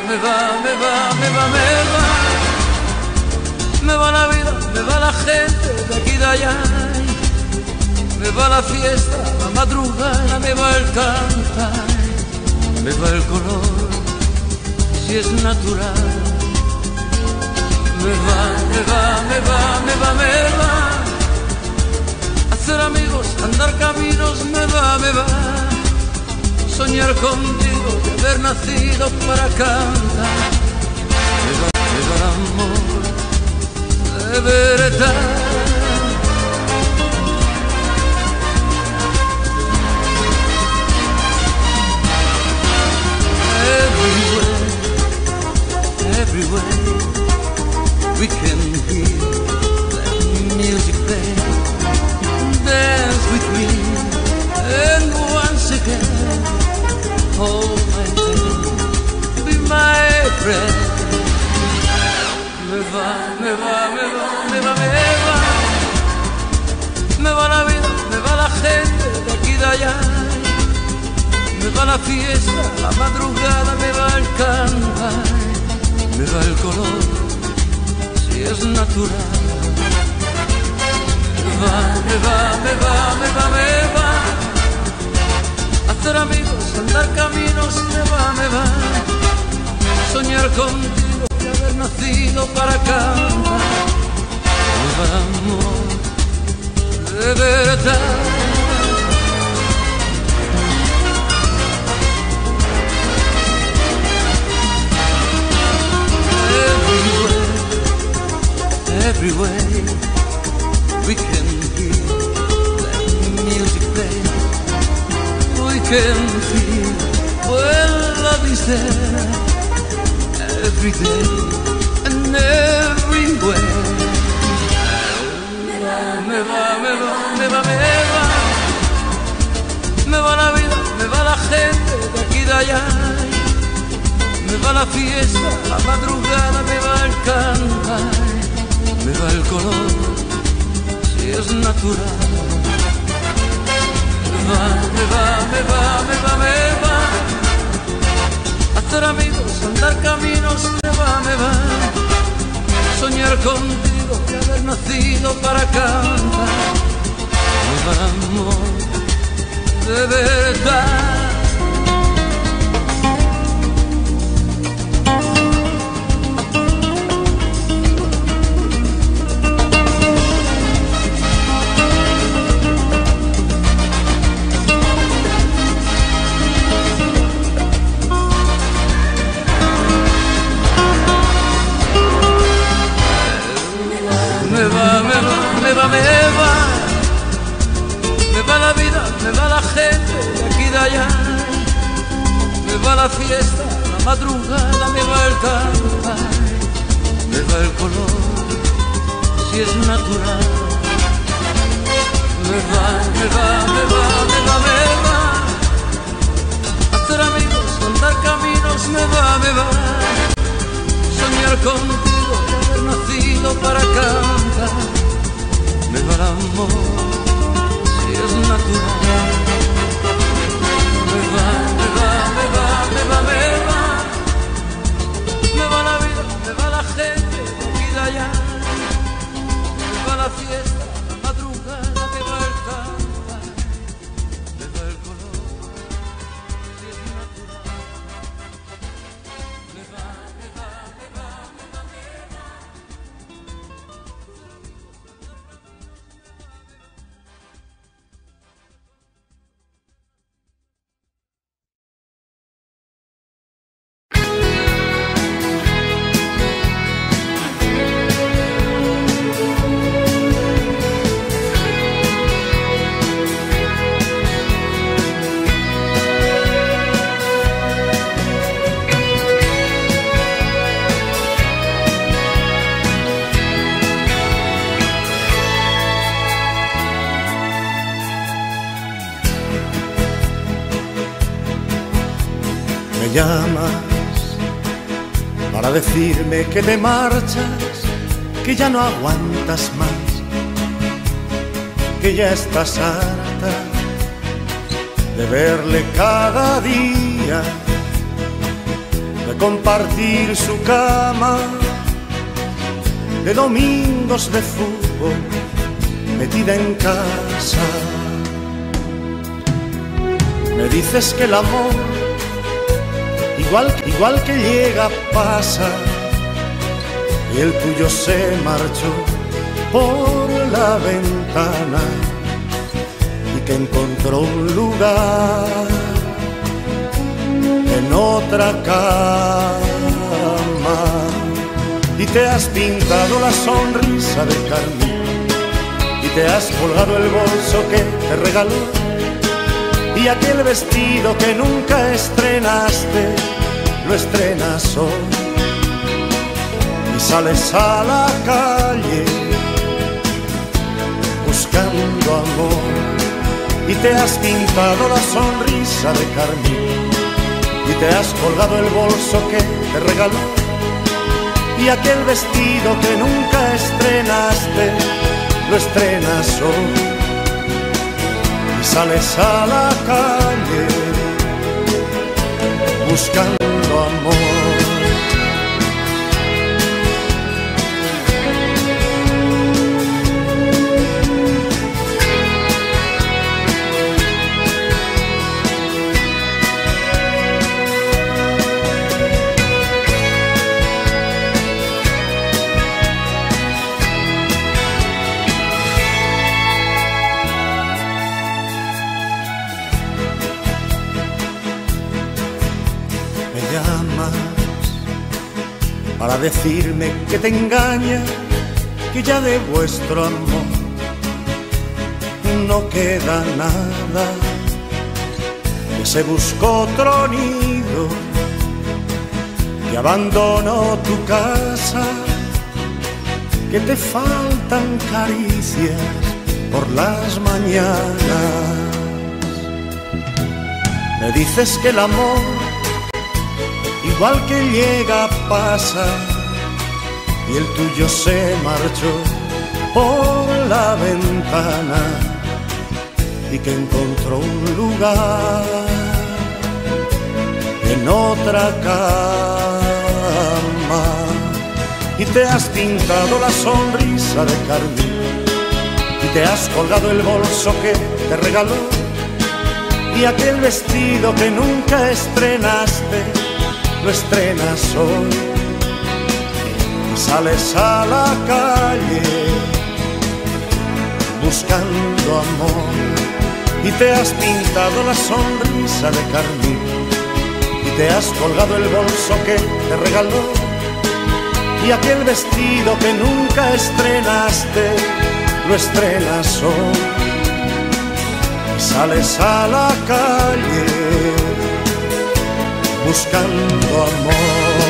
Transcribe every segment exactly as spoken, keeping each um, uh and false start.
me va, me va, me va, me va. Me va la vida, me va la gente de aquí de allá. Me va la fiesta, la madrugada, me va el cantar, me va el color, si es natural. Me va, me va, me va, me va, me va. Hacer amigos, andar caminos, me va, me va. Soñar contigo de haber nacido para cantar. Me va, me va el amor de verdad. Everywhere, everywhere we can hear that music play. Dance with me, and once again, hold my hand, be my friend. Me va, me va, me va, me va, me va. Me va la vida, me va la gente de aquí de allá. Me va la fiesta, la madrugada, me va el cantar, me va el color, si es natural. Me va, me va, me va, me va, me va. Hacer amigos, andar caminos, me va, me va. Soñar contigo de haber nacido para cantar. Me va el amor de verdad. Everywhere we can hear that music play. We can feel when love is there. Every day and everywhere. Me va, me va, me va, me va. Me va la vida, me va la gente de aquí de allá. Me va la fiesta, la madrugada, me va el cantar, me va el color, si es natural. Me va, me va, me va, me va, me va. Hacer amigos, andar caminos, me va, me va. Soñar contigo de haber nacido para cantar. Me va el amor de verdad. Me va, me va, me va, me va la vida, me va la gente de aquí de allá. Me va la fiesta, la madrugada, me va el cantar, me va el color, si es natural. Me va, me va, me va, me va, me va. Hacer amigos, andar caminos, me va, me va. Soñar contigo de haber nacido para cantar. Me va el amor, si es natural. Me va, me va, me va, me va, me va. Me va la vida, me va la gente de aquí de allá. Me va la fiesta, la madrugada, me va el cantar, me va el color, si es natural. Me va, me va, me va, me va, me va. Me llamas para decirme que te marchas, que ya no aguantas más, que ya estás harta de verle cada día, de compartir su cama, de domingos de fútbol metida en casa. Me dices que el amor, igual, igual que llega, pasa, y el tuyo se marchó por la ventana y que encontró un lugar en otra cama. Y te has pintado la sonrisa de carmín y te has colgado el bolso que te regaló y aquel vestido que nunca estrenaste lo estrenas hoy. Y sales a la calle buscando amor y te has pintado la sonrisa de carmín y te has colgado el bolso que te regaló y aquel vestido que nunca estrenaste lo estrenas hoy. Y sales a la calle buscando amor. Para decirme que te engaña, que ya de vuestro amor no queda nada, que se buscó otro nido y abandonó tu casa, que te faltan caricias por las mañanas. Me dices que el amor, igual que llega, pasa, y el tuyo se marchó por la ventana y que encontró un lugar en otra cama. Y te has pintado la sonrisa de carmín y te has colgado el bolso que te regaló y aquel vestido que nunca estrenaste lo estrenas hoy. Y sales a la calle buscando amor y te has pintado la sonrisa de carmín y te has colgado el bolso que te regaló y aquel vestido que nunca estrenaste lo estrenas hoy. Y sales a la calle buscando amor.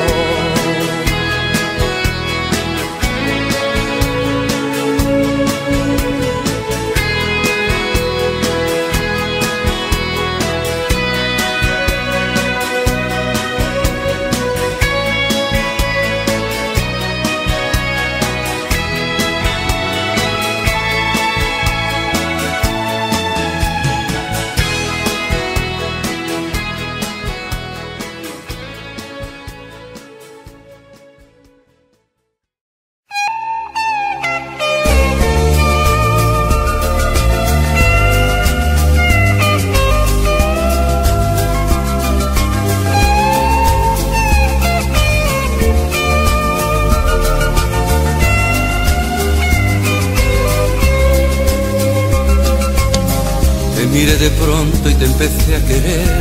Miré de pronto y te empecé a querer,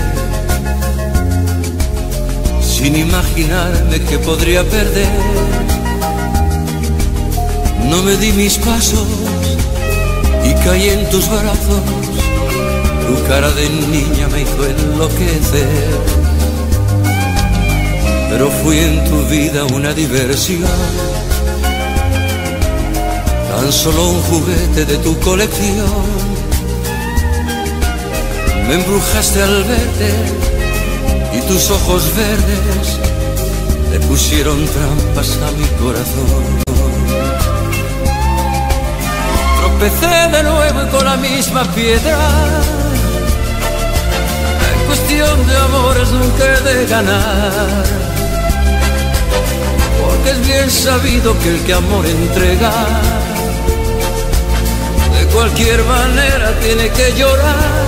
sin imaginarme que podría perder. No me di mis pasos y caí en tus brazos, tu cara de niña me hizo enloquecer. Pero fui en tu vida una diversión, tan solo un juguete de tu colección. Me embrujaste al verte y tus ojos verdes le pusieron trampas a mi corazón. Tropecé de nuevo y con la misma piedra. En cuestión de amores nunca he de ganar. bien sabido que el que amor entrega, de cualquier manera tiene que llorar.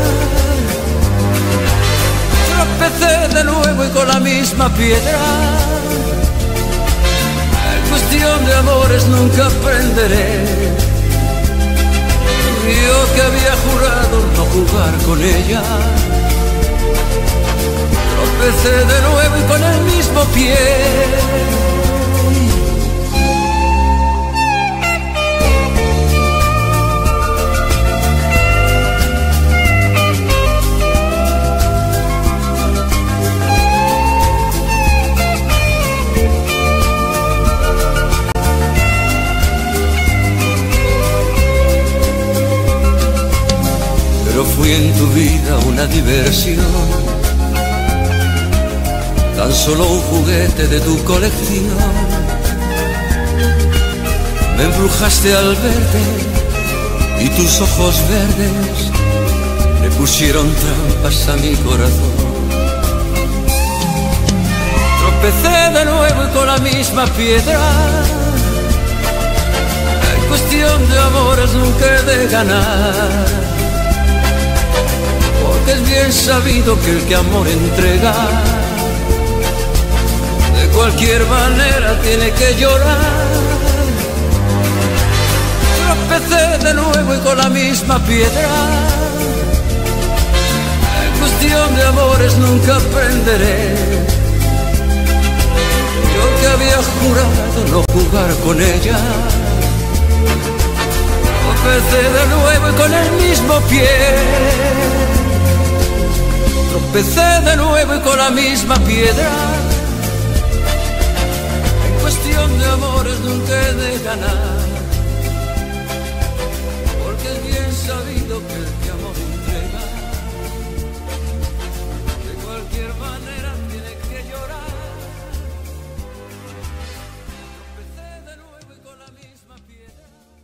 Tropecé de nuevo y con la misma piedra. En cuestión de amores nunca aprenderé. Yo que había jurado no jugar con ella. Tropecé de nuevo y con el mismo pie. Pero fui en tu vida una diversión, tan solo un juguete de tu colección. Me embrujaste al verte y tus ojos verdes le pusieron trampas a mi corazón. Tropecé de nuevo y con la misma piedra. En cuestión de amores nunca he de ganar, porque es bien sabido que el que amor entrega, de cualquier manera tiene que llorar. Tropecé de nuevo y con la misma piedra. En cuestión de amores nunca aprenderé. Yo que había jurado no jugar con ella. Tropecé de nuevo y con el mismo pie. Tropecé de nuevo y con la misma piedra. En cuestión de amores nunca he de ganar, porque es bien sabido que el que amor entrega, de cualquier manera tiene que llorar. Tropecé de nuevo y con la misma piedra.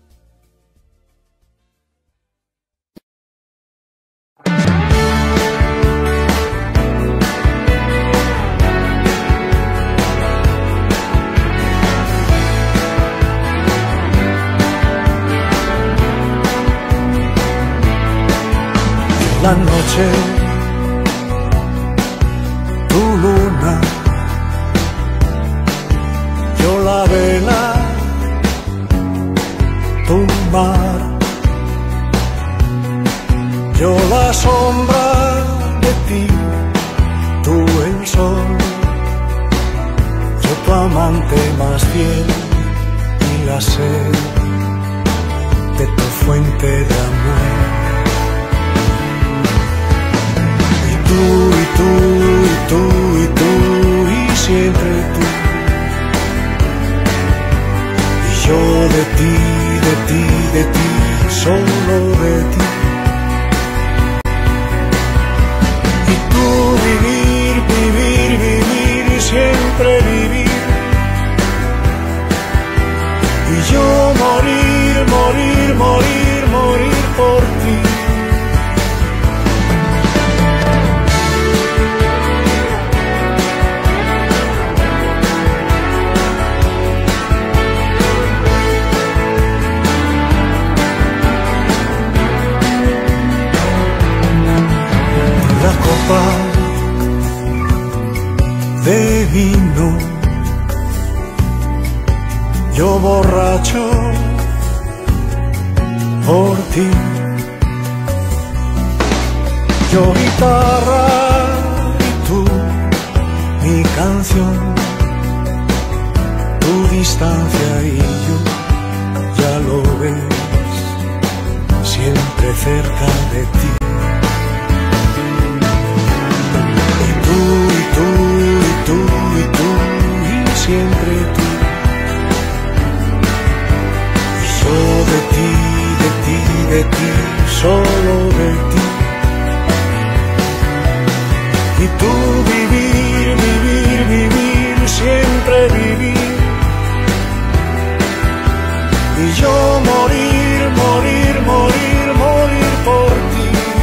La noche, tu luna, yo la vela, tu mar, yo la sombra de ti, tú el sol, yo tu amante más fiel y la sed de tu fuente de amor. Tú y tú y tú y tú y siempre tú, y yo de ti, de ti, de ti, solo de ti. Y tú vivir, vivir, vivir y siempre vivir, y yo morir, morir, morir, morir por ti. De vino, yo borracho por ti, yo guitarra y tú mi canción, tu distancia y yo, ya lo ves, siempre cerca de ti. Tú y tú y tú y tú y siempre tú, y yo de ti, de ti, de ti, solo de ti. Y tú vivir, vivir, vivir, siempre vivir, y yo morir, morir, morir, morir por ti.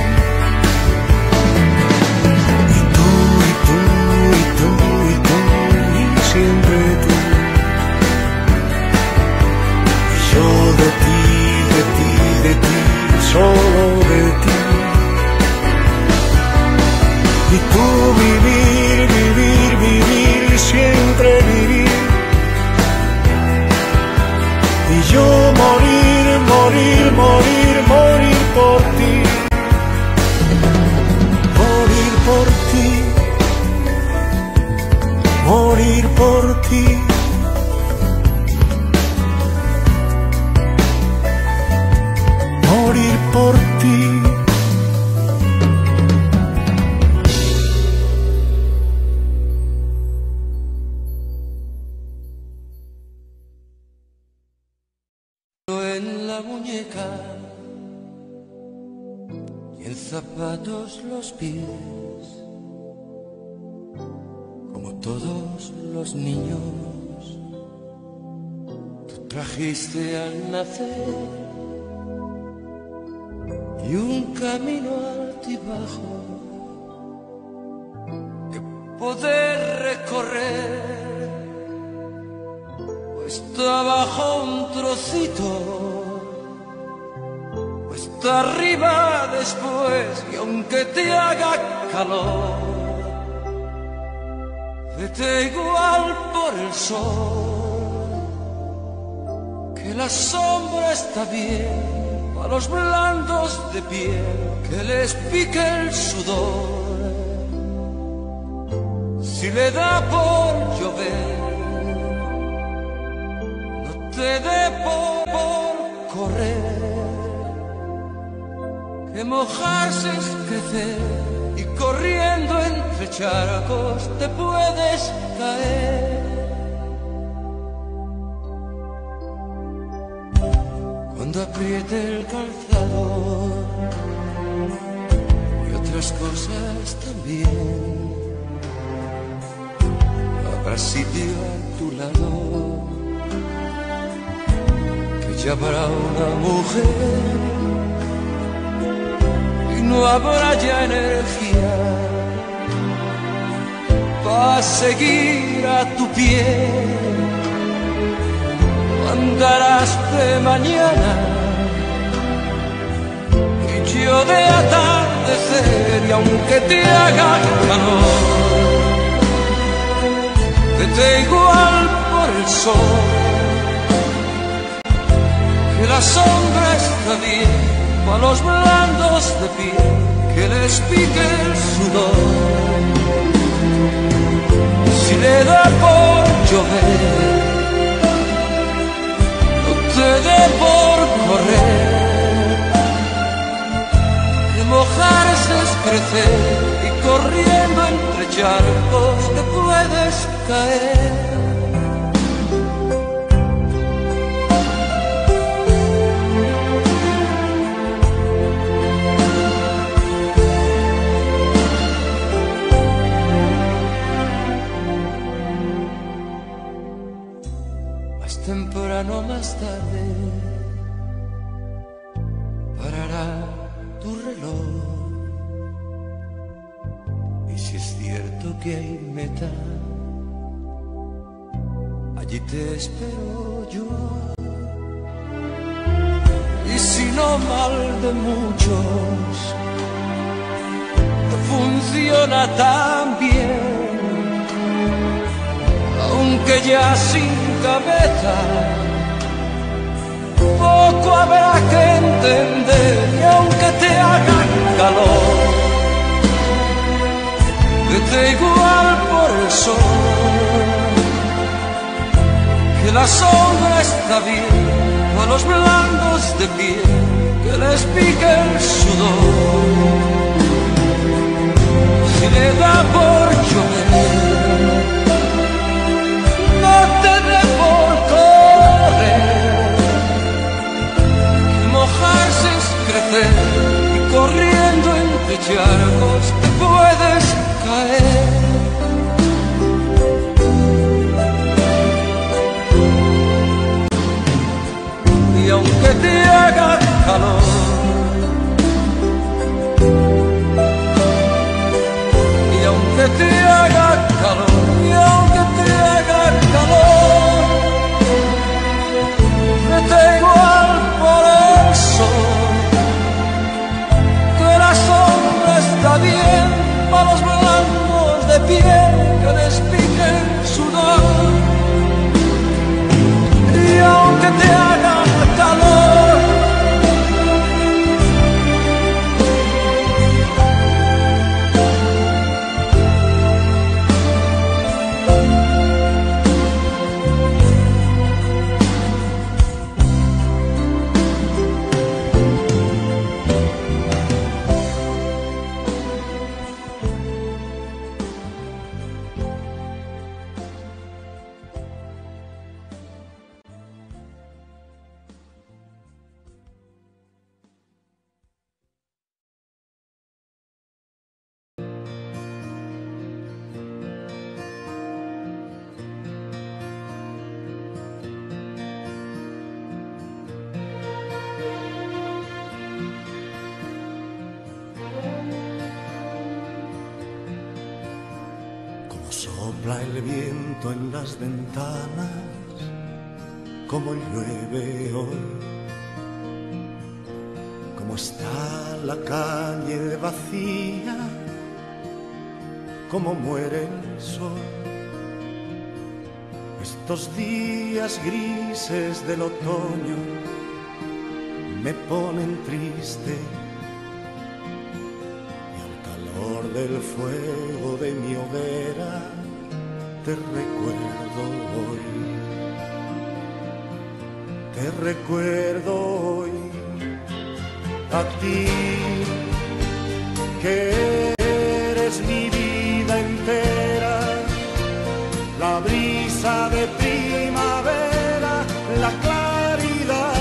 yo morir, morir, morir, morir por ti. Morir por ti. Morir por ti. Morir por ti. En la muñeca y en zapatos los pies, como todos los niños, tú trajiste al nacer y un camino altibajo que poder recorrer. Está abajo un trocito, o está arriba después, y aunque te haga calor, vete igual por el sol, que la sombra está bien para los blandos de piel, que les pique el sudor. Si le da por llover, te dé por, por correr, que mojarse es crecer, y corriendo entre charcos te puedes caer. Cuando apriete el calzado y otras cosas también, habrá sitio a tu lado, ya habrá una mujer y no habrá ya energía para seguir a tu pie. Andarás de mañana y yo de atardecer, y aunque te haga calor, vete igual por el sol, que la sombra está bien para los blandos de piel, que les pique el sudor. Si le da por llover, no te dé por correr, que mojarse es crecer, y corriendo entre charcos te puedes caer. Temprano más tarde parará tu reloj, y si es cierto que hay meta, allí te espero yo. Y si no mal de muchos funciona tan bien, aunque ya sin cabeza, poco habrá que entender, y aunque te haga calor, vete igual por el sol, que la sombra está bien a los blandos de piel, que les pique el sudor. Si le da por llover, no te dé por correr, que mojarse es crecer, y corriendo entre charcos te puedes caer. Y aunque te haga calor, y aunque te haga sopla el viento en las ventanas, como llueve hoy, como está la calle vacía, como muere el sol. Estos días grises del otoño me ponen triste, del fuego de mi hoguera te recuerdo hoy, te recuerdo hoy, a ti que eres mi vida entera, la brisa de primavera, la claridad.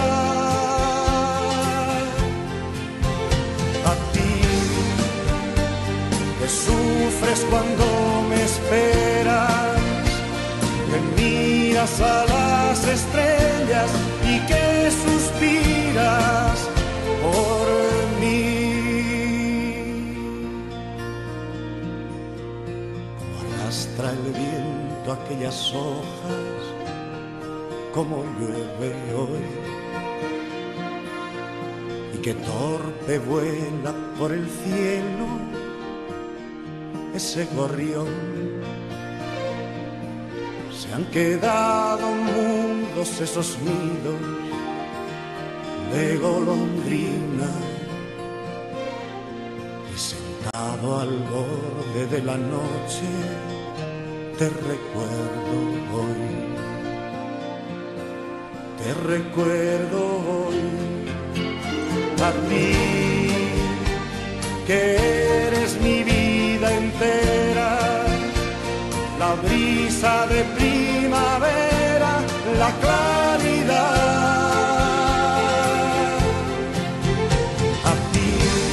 Sufres cuando me esperas, que miras a las estrellas y que suspiras por mí. Como arrastra el viento aquellas hojas, como llueve hoy, y que torpe vuela por el cielo ese gorrión. Se han quedado mudos esos nidos de golondrina, y sentado al borde de la noche te recuerdo hoy, te recuerdo hoy, a ti que eres mi vida entera, la brisa de primavera, la claridad. A ti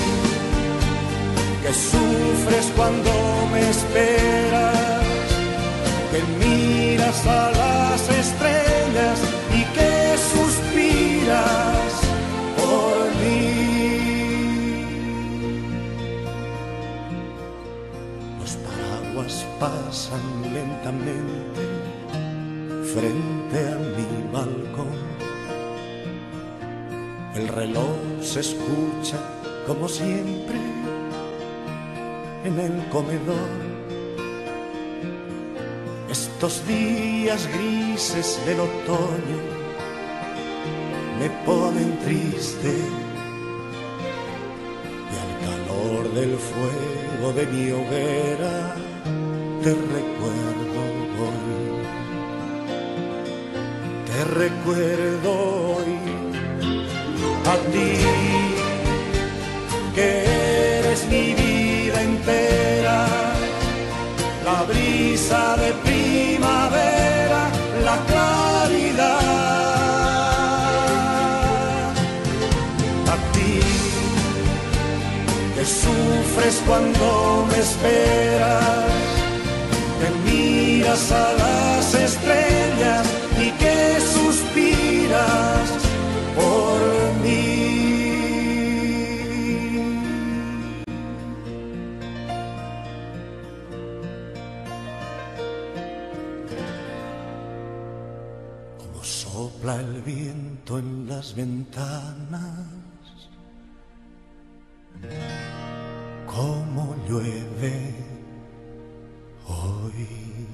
que sufres cuando me esperas, que miras a las estrellas y que suspiras por mí. Pasan lentamente frente a mi balcón, el reloj se escucha como siempre en el comedor. Estos días grises del otoño me ponen triste, y al calor del fuego de mi hoguera te recuerdo hoy, te recuerdo hoy, a ti que eres mi vida entera, la brisa de primavera, la claridad. A ti que sufres cuando me esperas, que miras a las estrellas y que suspiras por mí. Como sopla el viento en las ventanas, como llueve hoy.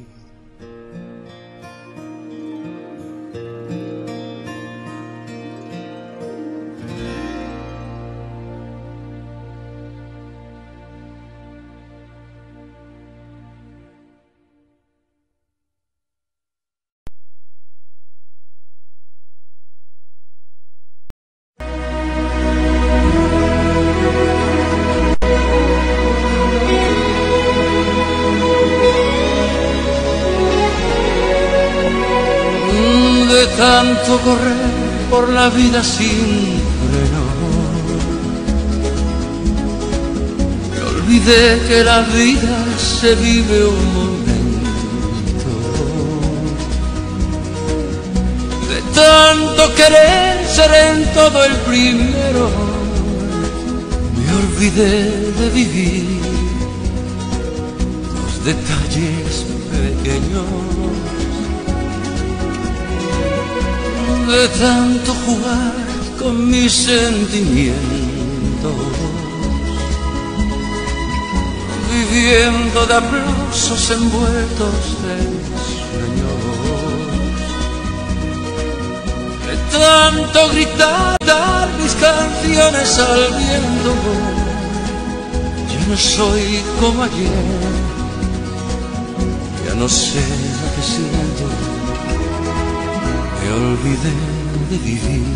Tanto correr por la vida sin freno, me olvidé que la vida se vive un momento. De tanto querer ser en todo el primero, me olvidé de vivir los detalles pequeños. pequeños, de tanto jugar con mis sentimientos, viviendo de aplausos envueltos en sueños, de tanto gritar, dar mis canciones al viento. Ya no soy como ayer, ya no sé lo que siento, me olvidé de vivir,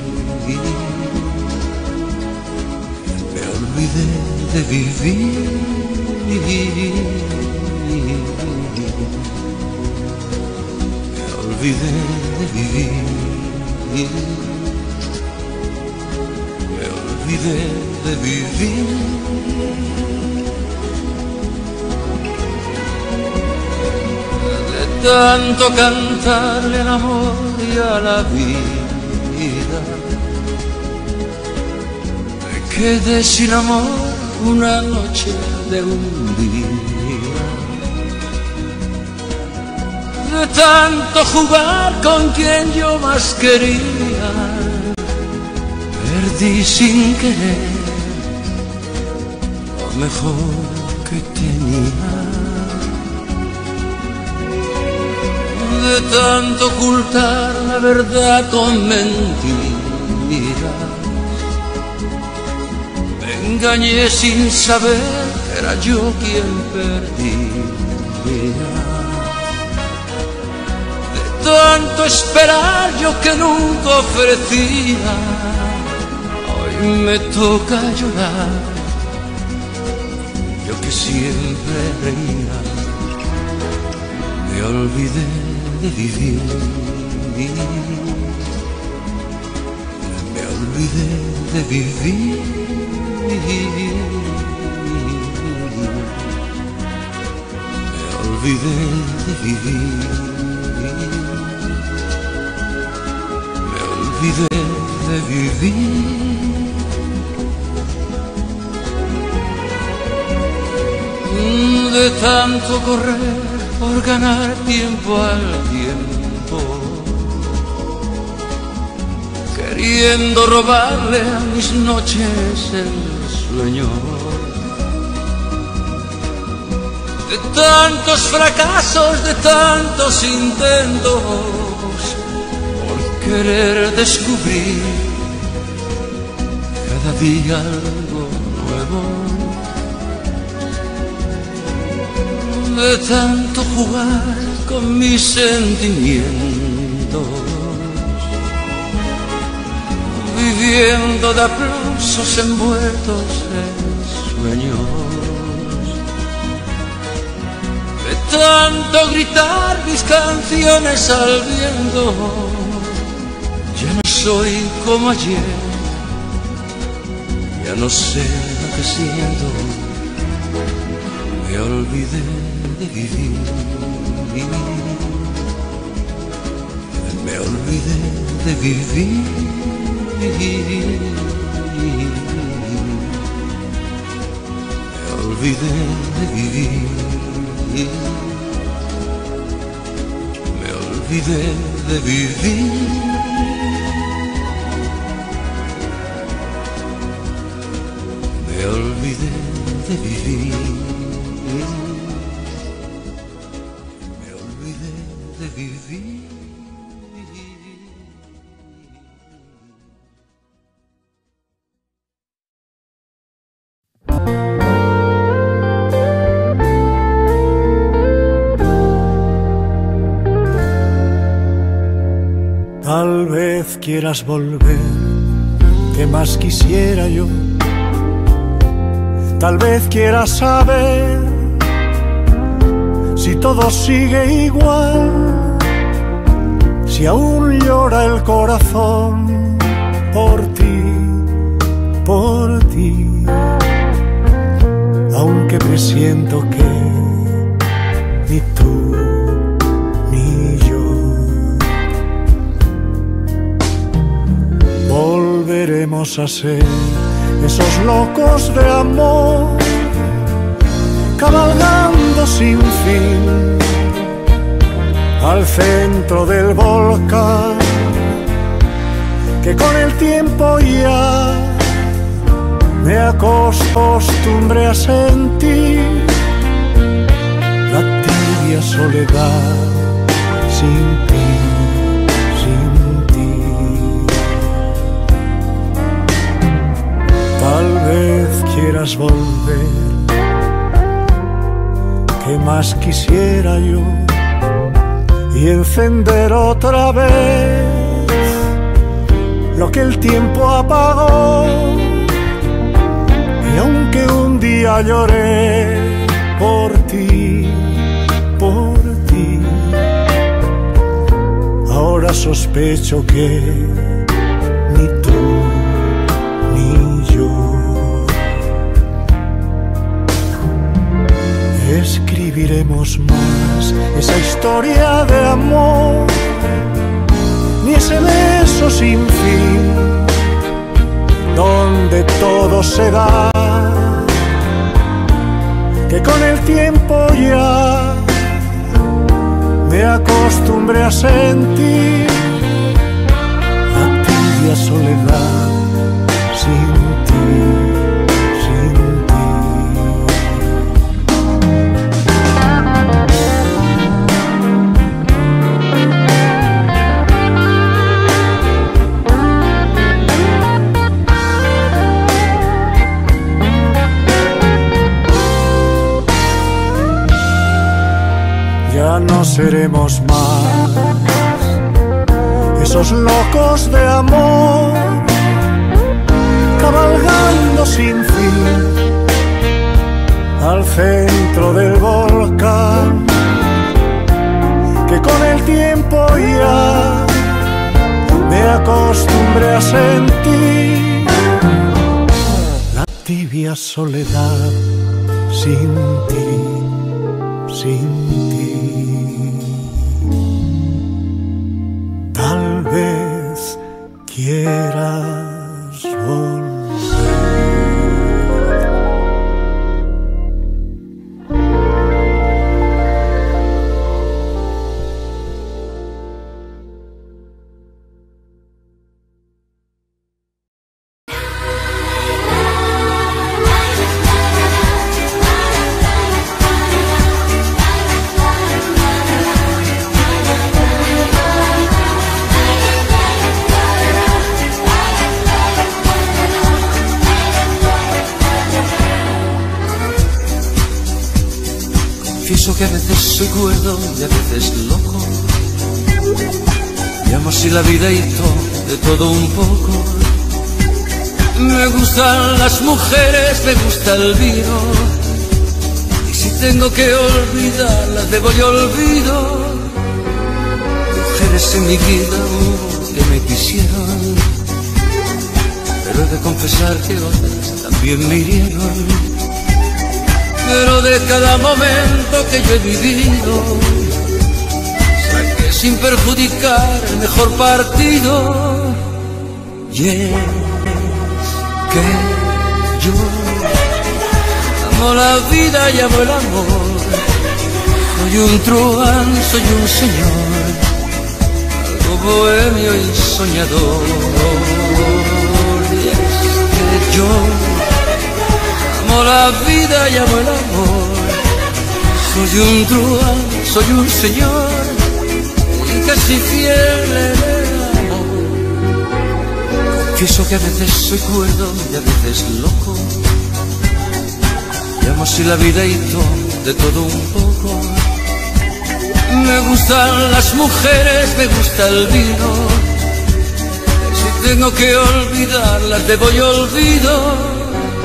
me olvidé de vivir, me olvidé de vivir, me olvidé de vivir. Tanto cantarle al amor y a la vida, me quedé sin amor una noche de un día. De tanto jugar con quien yo más quería, perdí sin querer lo mejor que tenía. De tanto ocultar la verdad con mentiras, me engañé sin saber que era yo quien perdía. De tanto esperar yo que nunca ofrecía, hoy me toca llorar, yo que siempre reía. Me olvidé de vivir, me olvidé de vivir, me olvidé de vivir, me olvidé de vivir. De tanto correr por ganar tiempo al tiempo, queriendo robarle a mis noches el sueño. De tantos fracasos, de tantos intentos, por querer descubrir cada día algo nuevo. De tanto jugar con mis sentimientos, viviendo de aplausos envueltos en sueños, de tanto gritar mis canciones al viento. Ya no soy como ayer, ya no sé lo que siento, me olvidé de vivir, me olvidé de vivir, me olvidé de vivir, me olvidé de vivir, me olvidé de vivir. De vivir. Tal vez quieras volver, ¿qué más quisiera yo? Tal vez quieras saber si todo sigue igual, si aún llora el corazón por ti, por ti, aunque presiento que ni tú ni yo volveremos a ser esos locos de amor, cabalgando sin fin al centro del volcán, que con el tiempo ya me acostumbré a sentir la tibia soledad sin ti, sin ti. Tal vez quieras volver, ¿qué más quisiera yo? Y encender otra vez lo que el tiempo apagó. Y aunque un día lloré por ti, por ti, ahora sospecho que ni tú ni yo escribiremos más esa historia de amor, ni ese beso sin fin donde todo se da, que con el tiempo ya me acostumbré a sentir la tibia soledad sin ti, sin ti. Ya no seremos más esos locos de amor, cabalgando sin fin al centro del volcán, que con el tiempo ya me acostumbré a sentir la tibia soledad sin ti, sin ti. Tal vez quieras volver. Confieso que a veces soy cuerdo y a veces loco. Llamo así la vida y todo, de todo un poco. Me gustan las mujeres, me gusta el vino. Y si tengo que olvidarlas, debo yo olvido. Mujeres en mi vida hubo que me quisieron, pero he de confesar que otras también me hirieron. Pero de cada momento que yo he vivido, saqué sin perjudicar el mejor partido. Y es que yo amo la vida y amo el amor. Soy un truán, soy un señor, algo bohemio y soñador. Y es que yo amo la vida y amo el amor. Soy un truán, soy un señor y casi fiel en el amor. Confieso que a veces soy cuerdo y a veces loco. Llamo así la vida y todo, de todo un poco. Me gustan las mujeres, me gusta el vino. Si tengo que olvidarlas, debo yo olvido.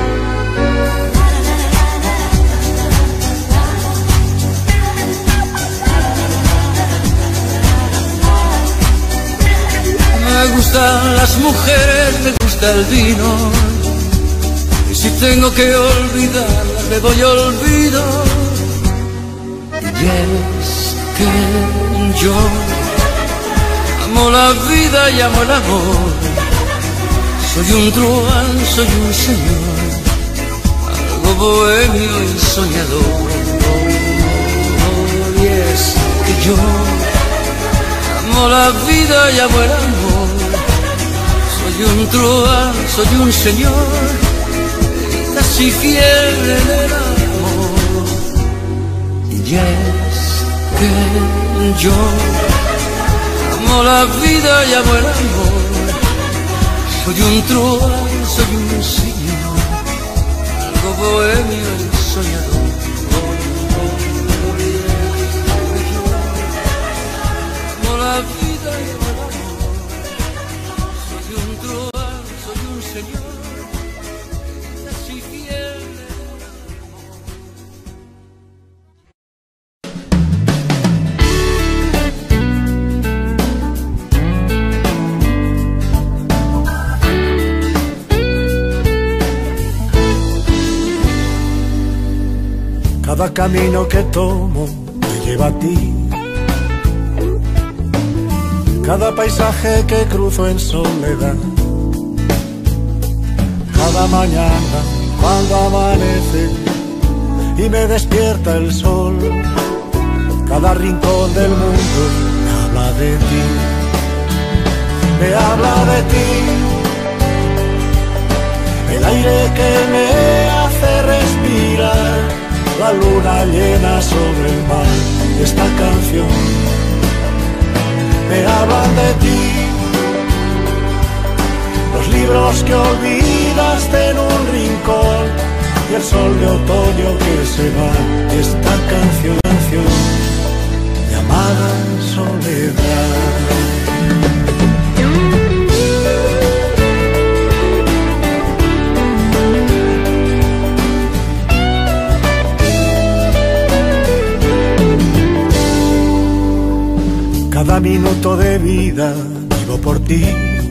Me gustan las mujeres, me gusta el vino. Y si tengo que olvidarlas, le doy olvido. Y es que yo amo la vida y amo el amor. Soy un truán, soy un señor, algo bohemio y soñador. Y es que yo amo la vida y amo el amor. Soy un truán, soy un señor, casi fiel en el amor. Y es que yo amo la vida y amo el amor. Soy un truán, soy un señor, algo bohemio y soñador. Amo la vida y amo el amor. Soy un truán, soy un señor, casi fiel en el Cada camino que tomo me lleva a ti. Cada paisaje que cruzo en soledad. Cada mañana cuando amanece y me despierta el sol. Cada rincón del mundo me habla de ti. Me habla de ti. El aire que me hace respirar. La luna llena sobre el mar, esta canción me hablan de ti. Los libros que olvidaste en un rincón y el sol de otoño que se va, esta canción, canción llamada soledad. Cada minuto de vida vivo por ti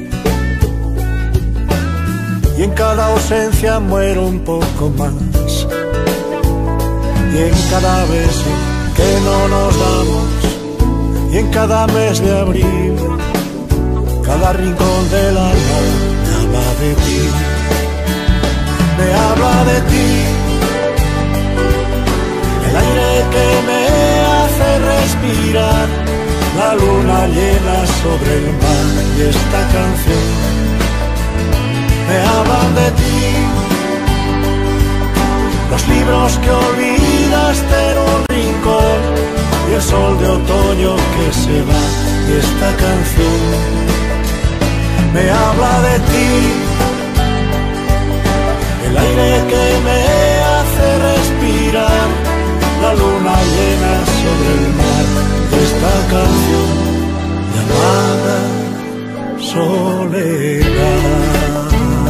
y en cada ausencia muero un poco más. Y en cada beso que no nos damos y en cada mes de abril, cada rincón del alma me habla de ti. Me habla de ti. El aire que me hace respirar. La luna llena sobre el mar y esta canción me hablan de ti. Los libros que olvidaste en un rincón y el sol de otoño que se va y esta canción me habla de ti. El aire que me hace respirar. La luna llena sobre el mar. Esta canción llamada soledad.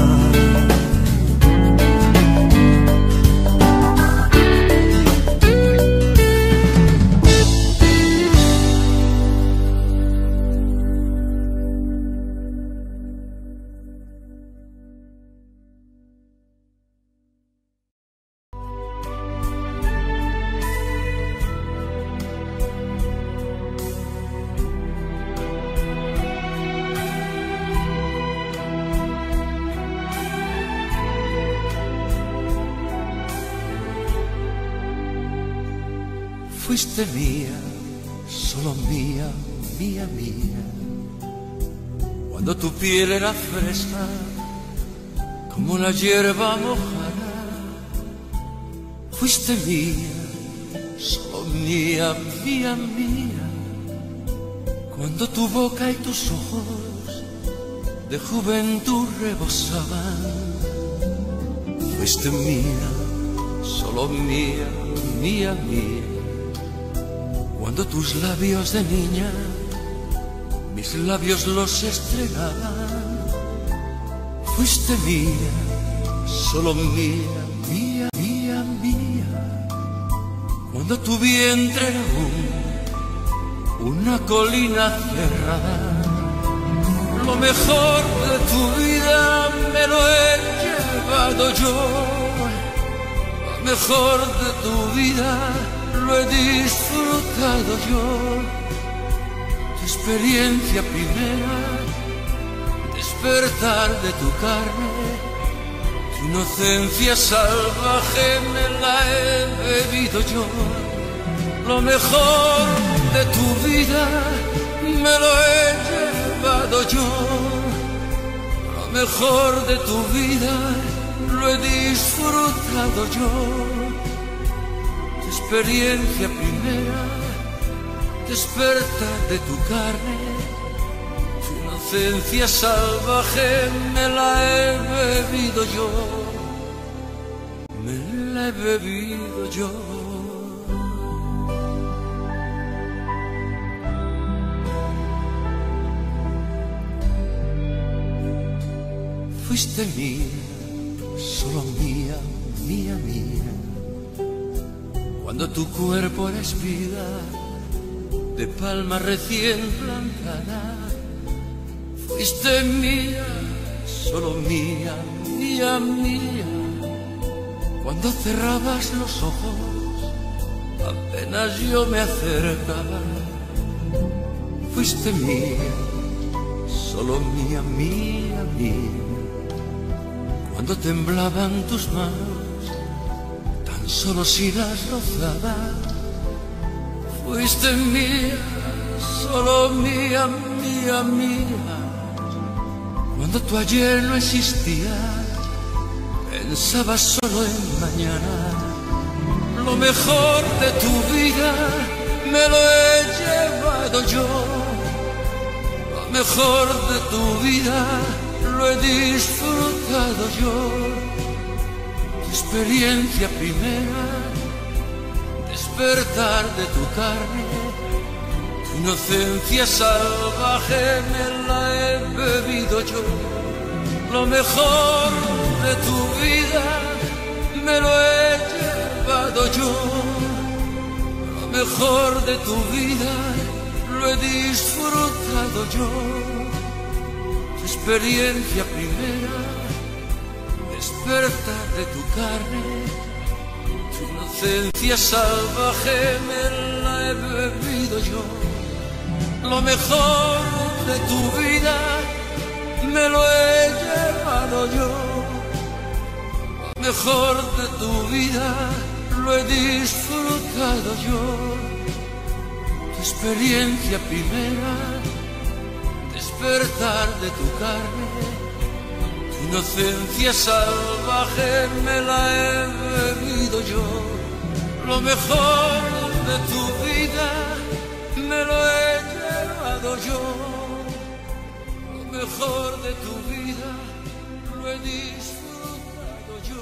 Fuiste mía, solo mía, mía, mía. Cuando tu piel era fresca, como la hierba mojada. Fuiste mía, solo mía, mía, mía. Cuando tu boca y tus ojos de juventud rebosaban. Fuiste mía, solo mía, mía, mía. Cuando tus labios de niña, mis labios los estregaban. Fuiste mía, solo mía, mía, mía, mía. Cuando tu vientre era un, una colina cerrada. Lo mejor de tu vida me lo he llevado yo. Lo mejor de tu vida lo he disfrutado yo. Tu experiencia primera, despertar de tu carne, tu inocencia salvaje me la he bebido yo. Lo mejor de tu vida me lo he llevado yo. Lo mejor de tu vida lo he disfrutado yo. Tu experiencia primera, despertar de tu carne, tu inocencia salvaje me la he bebido yo, me la he bebido yo. Fuiste mía, solo mía, mía, mía, cuando tu cuerpo era espiga de palma recién plantada. Fuiste mía, solo mía, mía, mía, cuando cerrabas los ojos, apenas yo me acercaba. Fuiste mía, solo mía, mía, mía, cuando temblaban tus manos, tan solo si las rozabas. Fuiste mía, solo mía, mía, mía, cuando tu ayer no existía, pensabas solo en mañana. Lo mejor de tu vida me lo he llevado yo. Lo mejor de tu vida lo he disfrutado yo. Tu experiencia primera, despertar de tu carne, tu inocencia salvaje me la he bebido yo. Lo mejor de tu vida me lo he llevado yo. Lo mejor de tu vida lo he disfrutado yo. Tu experiencia primera, despertar de tu carne, tu inocencia salvaje me la he bebido yo. Lo mejor de tu vida me lo he llevado yo. Lo mejor de tu vida lo he disfrutado yo. Tu experiencia primera, despertar de tu carne, tu inocencia salvaje me la he bebido yo. Lo mejor de tu vida me lo he llevado yo. Lo mejor de tu vida lo he disfrutado yo.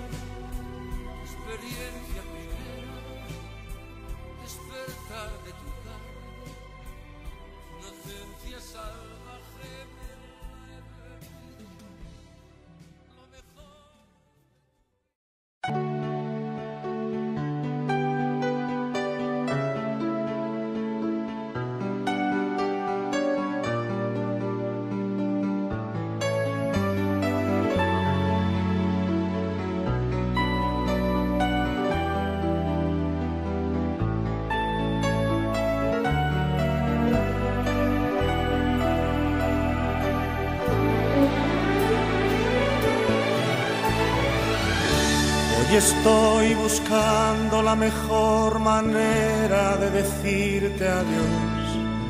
Experiencia primera, despertar de tu carne, inocencia salvaje me la he bebido. Lo mejor. Y estoy buscando la mejor manera de decirte adiós.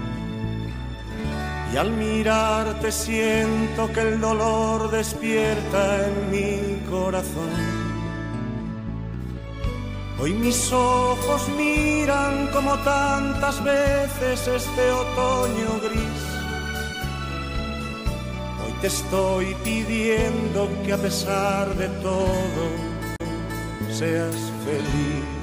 Y al mirarte siento que el dolor despierta en mi corazón. Hoy mis ojos miran como tantas veces este otoño gris. Hoy te estoy pidiendo que a pesar de todo seas feliz.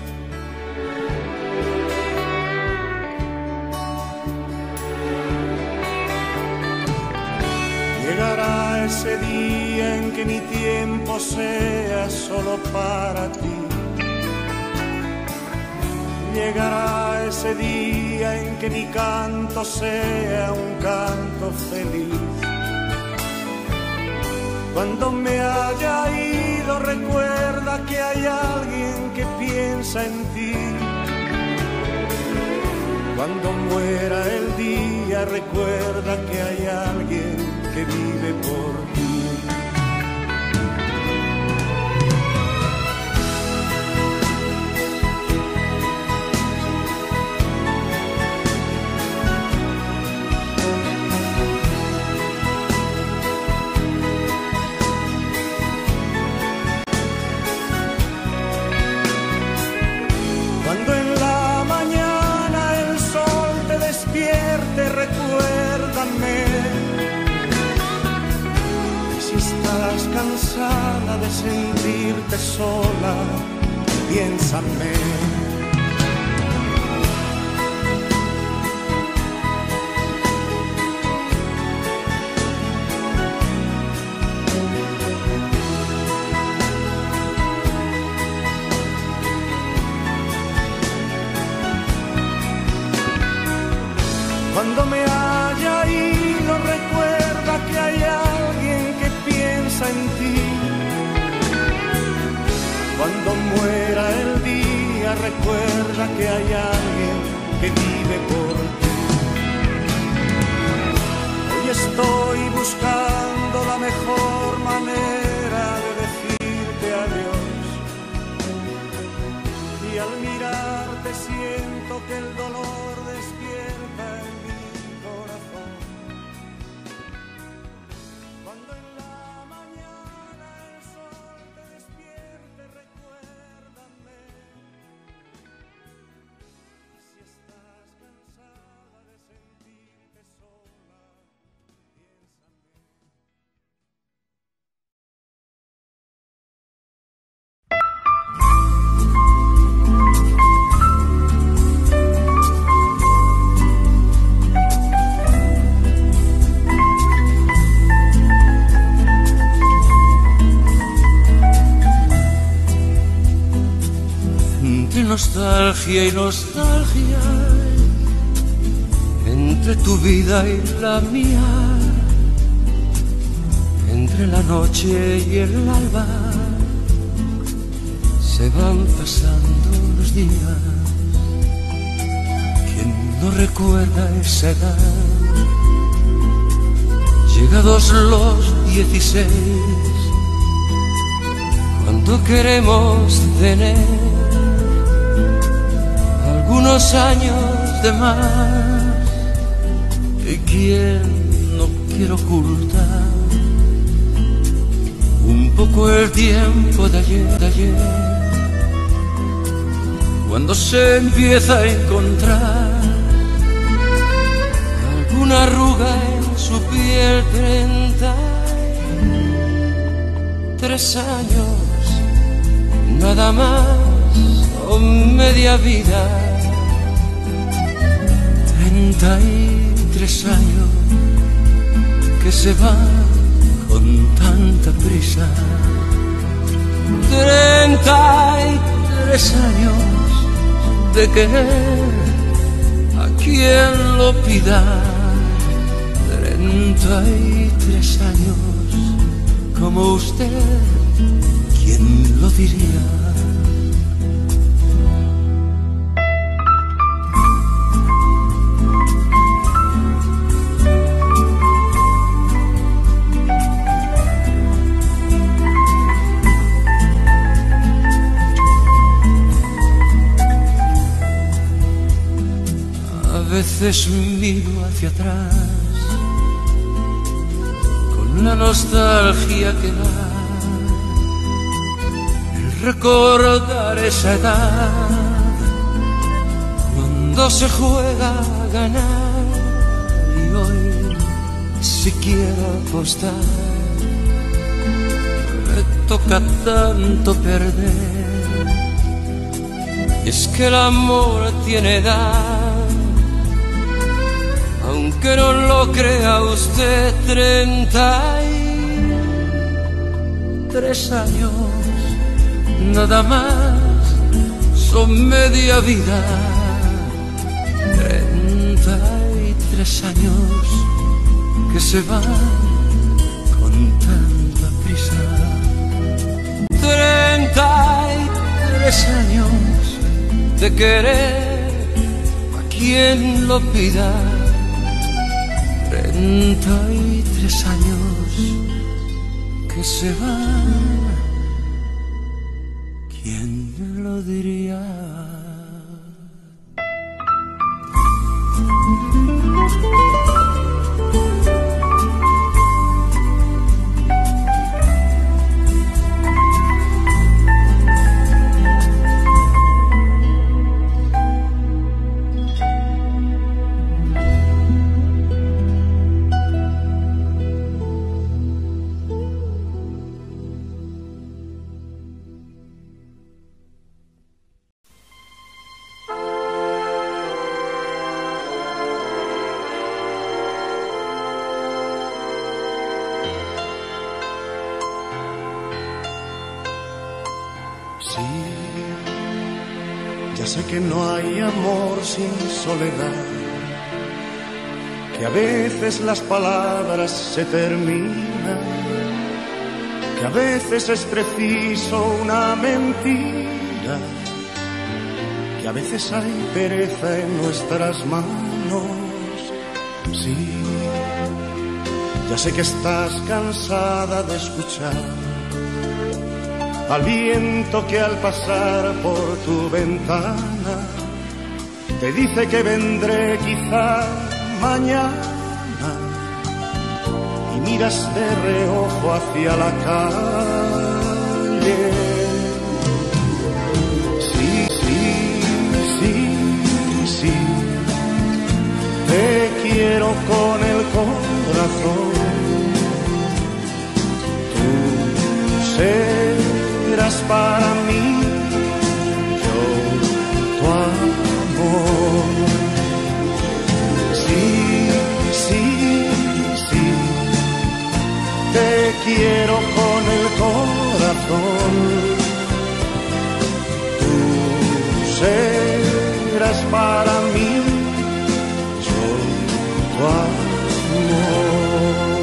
Llegará ese día en que mi tiempo sea solo para ti. Llegará ese día en que mi canto sea un canto feliz. Cuando me haya ido, recuerda que hay alguien que piensa en ti. Cuando muera el día, recuerda que hay alguien que vive por ti. cansada de sentirte sola, piénsame. Cuando me haya ido, recuerda que hay alguien que piensa en ti. Cuando muera el día, recuerda que hay alguien que vive por ti. Hoy estoy buscando la mejor manera de decirte adiós. Y al mirarte siento que el dolor despierta en mi corazón. Cuando en la mañana el sol te despierte, recuérdame. Y si estás cansada de sentirte sola, piénsame. Entre nostalgia y nostalgia, entre tu vida y la mía, entre la noche y el alba, se van pasando los días. ¿Quién no recuerda esa edad? Llegados los dieciséis, cuando queremos tener algunos años de más, y quién no quiere ocultar un poco el tiempo de ayer, de ayer, cuando se empieza a encontrar alguna arruga en su piel. Treinta y tres años, nada más, o media vida. Treinta y tres años que se van con tanta prisa. Treinta y tres años de querer a quien lo pida. Treinta y tres años como usted, ¿quién lo diría? A veces miro hacia atrás con la nostalgia que da el recordar esa edad, cuando se juega a ganar. Y hoy, si quiero apostar, me toca tanto perder. Y es que el amor tiene edad, aunque no lo crea usted. Treinta y tres años, nada más, son media vida. Treinta y tres años que se van con tanta prisa. Treinta y tres años de querer a quien lo pida. Treinta y tres años que se van, ¿quién lo diría? sé que no hay amor sin soledad, que a veces las palabras se terminan, que a veces es preciso una mentira, que a veces hay pereza en nuestras manos. Sí, ya sé que estás cansada de escuchar al viento que al pasar por tu ventana te dice que vendré quizá mañana, y miras de reojo hacia la calle. Sí, sí, sí, sí, te quiero con el corazón. Tú serás para mí, yo tu amor. Sí, sí, sí, te quiero con el corazón. Tú serás para mí, yo tu amor.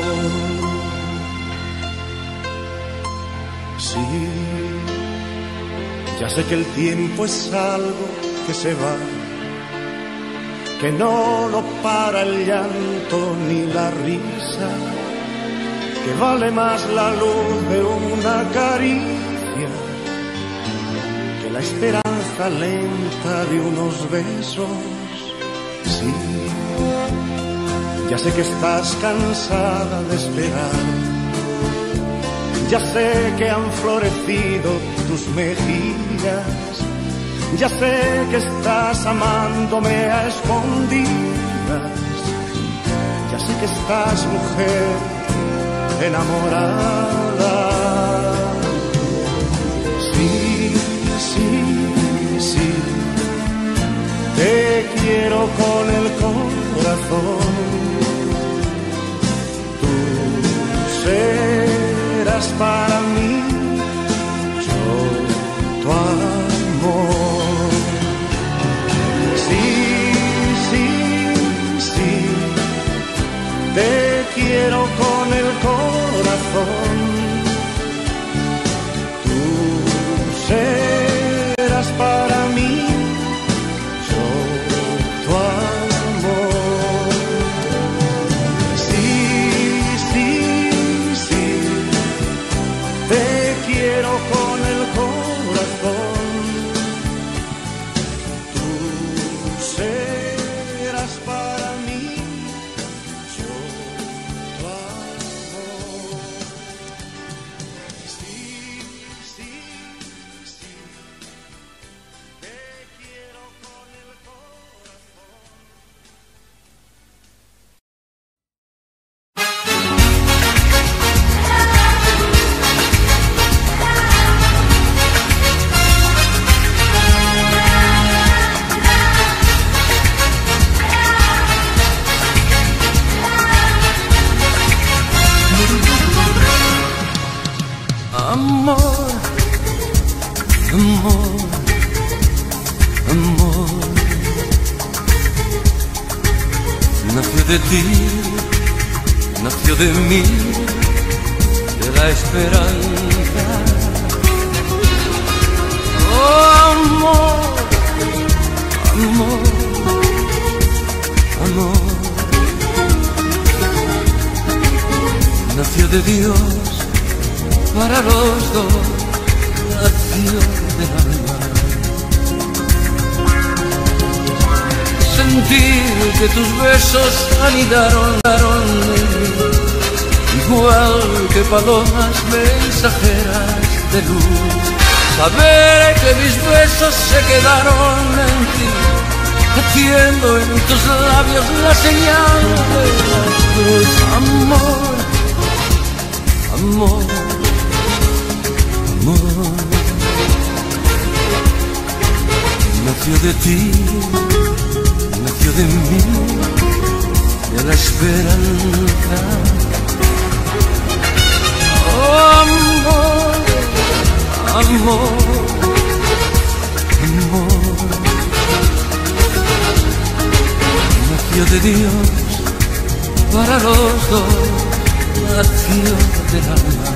Sí, ya sé que el tiempo es algo que se va, que no lo para el llanto ni la risa, que vale más la luz de una caricia que la esperanza lenta de unos besos. Sí, ya sé que estás cansada de esperar, ya sé que han florecido tus mejillas, ya sé que estás amándome a escondidas, ya sé que estás, mujer, enamorada. Sí, sí, sí, te quiero con el corazón. Tú serás para mí, yo tu amor. Sí, sí, sí, te quiero con el corazón. Tú serás para mí, yo tu amor. Sí, sí, sí, te quiero con el corazón. Tú serás para mí, yo tu amor. Sí, sí, sí, te quiero con el corazón. Amor, amor, amor, nació de ti, nació de mí, de la esperanza. Oh, amor, amor, amor, nació de Dios para los dos, nació del alma. Sentir que tus besos anidaron en mí, igual que palomas mensajeras de luz. Saber que mis besos se quedaron en ti, haciendo en tus labios la señal de la cruz. Amor, amor, amor, nació de ti, nació de mí, de la esperanza. Oh, amor, amor, amor, vacío del alma.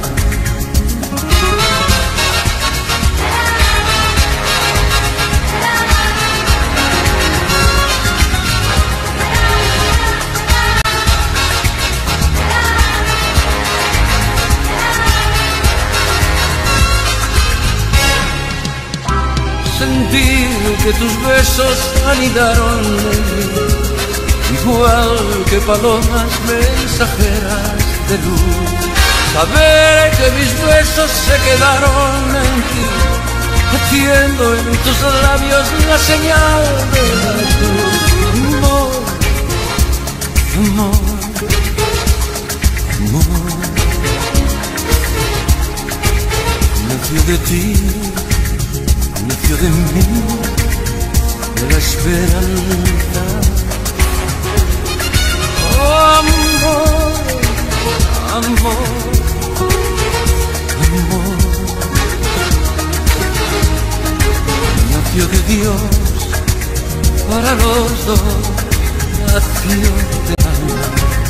Sentir que tus besos anidaron en mí, igual que palomas mensajeras de luz. Saber que mis besos se quedaron en ti, haciendo en tus labios la señal de la cruz. Amor, amor, amor, nació de ti, nació de mí, de la esperanza. Oh, amor, amor, amor, nació de Dios para los dos, nació del alma.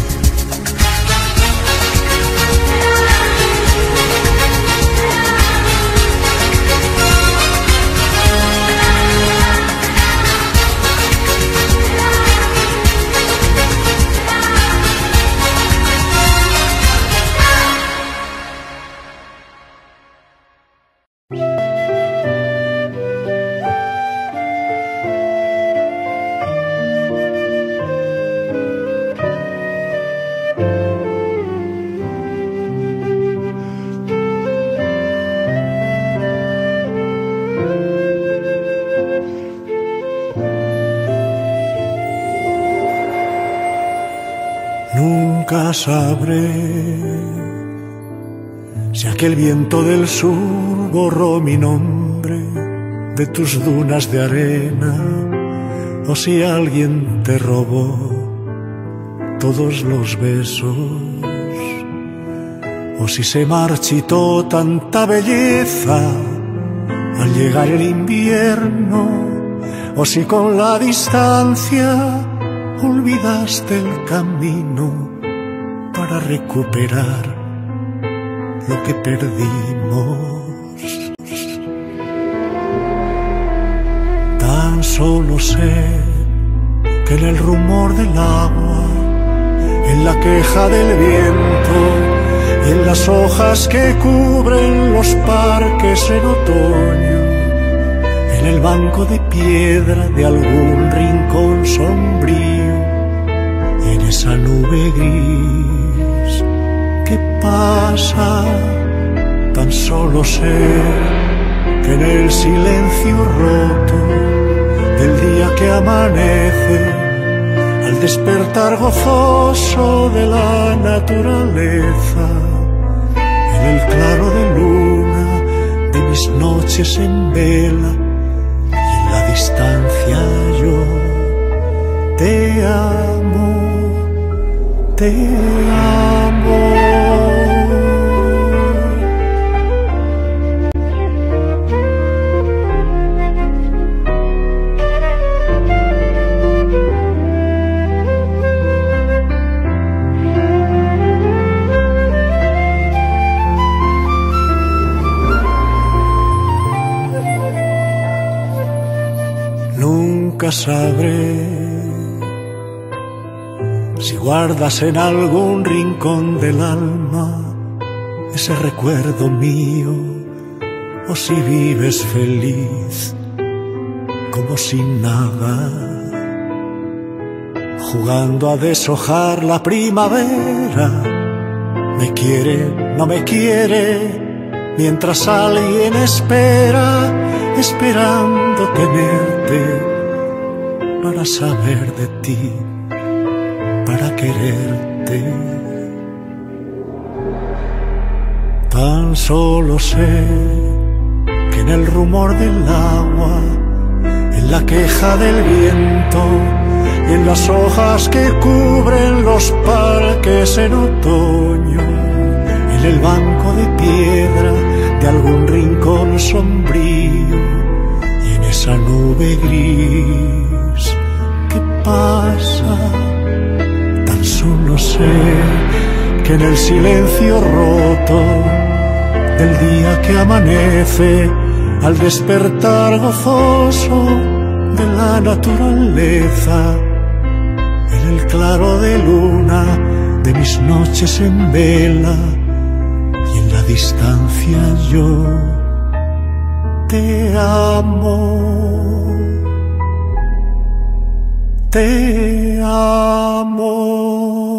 Nunca sabré si aquel viento del sur borró mi nombre de tus dunas de arena, o si alguien te robó todos los besos, o si se marchitó tanta belleza al llegar el invierno, o si con la distancia olvidaste el camino para recuperar lo que perdimos. Tan solo sé que en el rumor del agua, en la queja del viento y en las hojas que cubren los parques en otoño, en el banco de piedra de algún rincón sombrío y en esa nube gris que pasa, tan solo sé que en el silencio roto del día que amanece, al despertar gozoso de la naturaleza, en el claro de luna de mis noches en vela, la distancia yo te amo, te amo. Nunca sabré si guardas en algún rincón del alma ese recuerdo mío, o si vives feliz como sin nada, jugando a deshojar la primavera. Me quiere, no me quiere, mientras alguien espera, esperando tenerte para saber de ti, para quererte. Tan solo sé que en el rumor del agua, en la queja del viento y en las hojas que cubren los parques en otoño, en el banco de piedra de algún rincón sombrío y en esa nube gris que pasa, tan solo sé que en el silencio roto del día que amanece, al despertar gozoso de la naturaleza, en el claro de luna de mis noches en vela, y en la distancia yo te amo, te amo.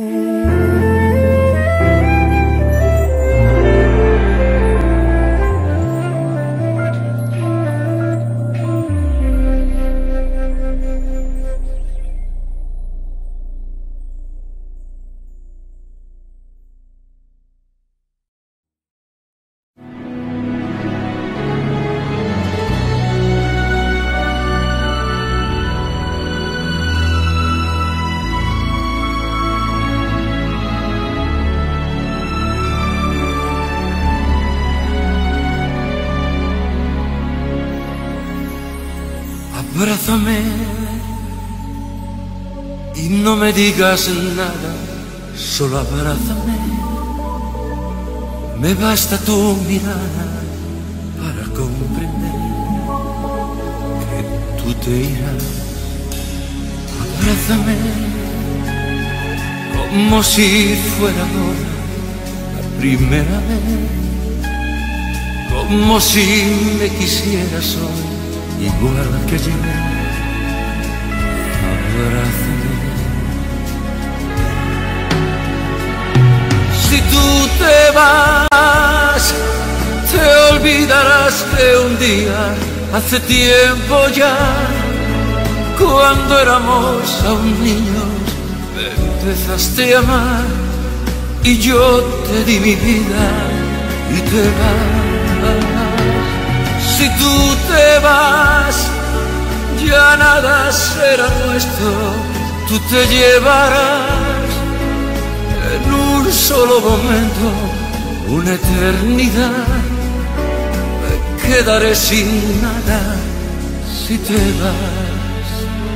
Abrázame y no me digas nada, solo abrázame. Me basta tu mirada para comprender que tú te irás. Abrázame como si fuera ahora la primera vez, como si me quisieras hoy igual que ayer. Abrázame. Si tú te vas, te olvidarás que un día, hace tiempo ya, cuando éramos aún niños, me empezaste a amar y yo te di mi vida y te vas. Si tú te vas, ya nada será nuestro, tú te llevarás en un solo momento una eternidad. Me quedaré sin nada si te vas.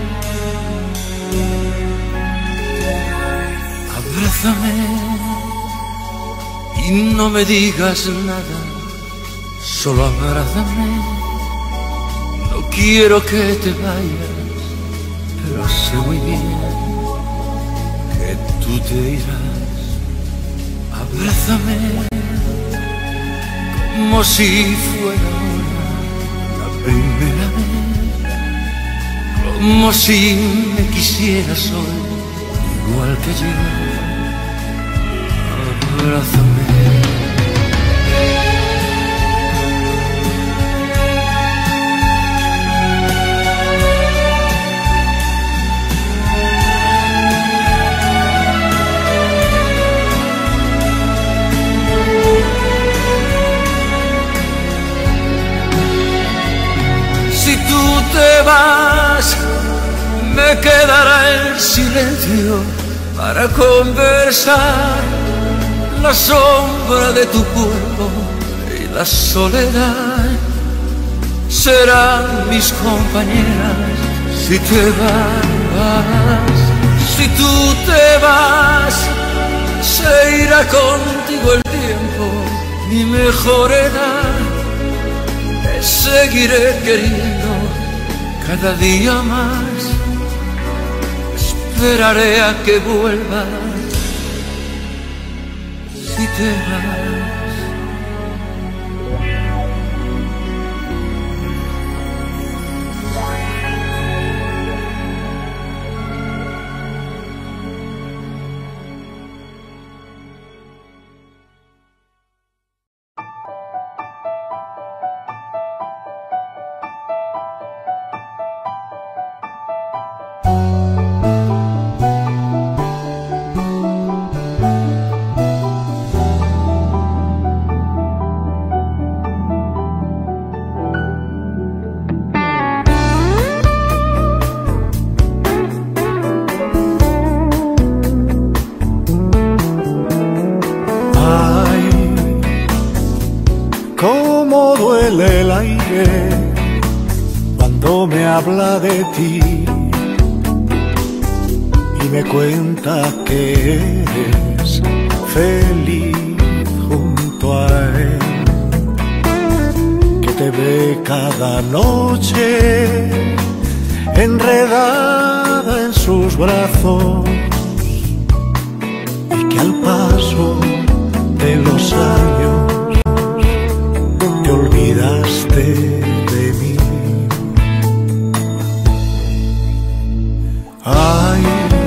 Abrázame y no me digas nada, solo abrázame. No quiero que te vayas, pero sé muy bien que tú te irás. Abrázame como si fuera ahora la primera vez, como si me quisieras hoy igual que ayer. Abrázame. Te vas, me quedará el silencio para conversar, la sombra de tu cuerpo y la soledad serán mis compañeras. Si te vas, si tú te vas, se irá contigo el tiempo, mi mejor edad. Te seguiré queriendo cada día más, esperaré a que vuelvas si te vas. El aire cuando me habla de ti y me cuenta que eres feliz junto a él, que te ve cada noche enredada en sus brazos, y que al paso de los años te olvidaste de mí. Ay,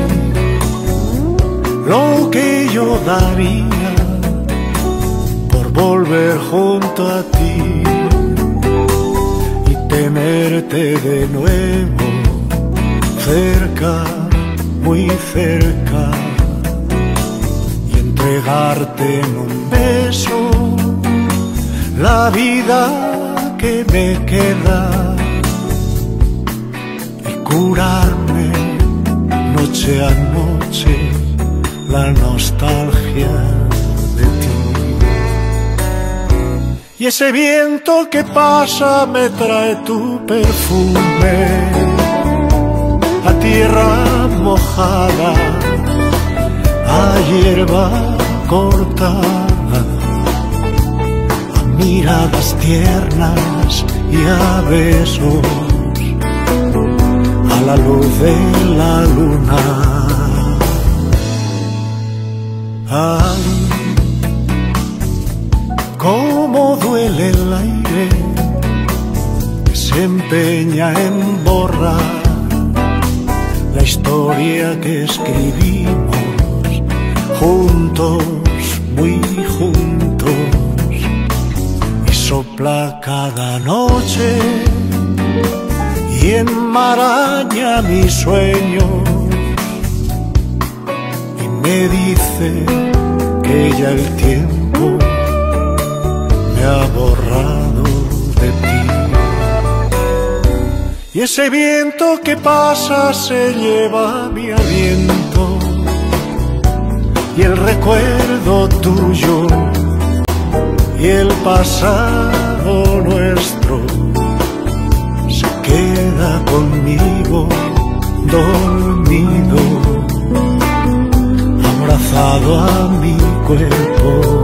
lo que yo daría por volver junto a ti y tenerte de nuevo cerca, muy cerca, y entregarte en un beso la vida que me queda y curarme noche a noche la nostalgia de ti. Y ese viento que pasa me trae tu perfume a tierra mojada, a hierba cortada, a miradas tiernas y a besos, a la luz de la luna. Ay, cómo duele el aire que se empeña en borrar la historia que escribimos juntos, muy juntos, y sopla cada noche y enmaraña mis sueños y me dice que ya el tiempo me ha borrado de ti. Y ese viento que pasa se lleva mi aliento y el recuerdo tuyo y el pasado nuestro se queda conmigo dormido, abrazado a mi cuerpo.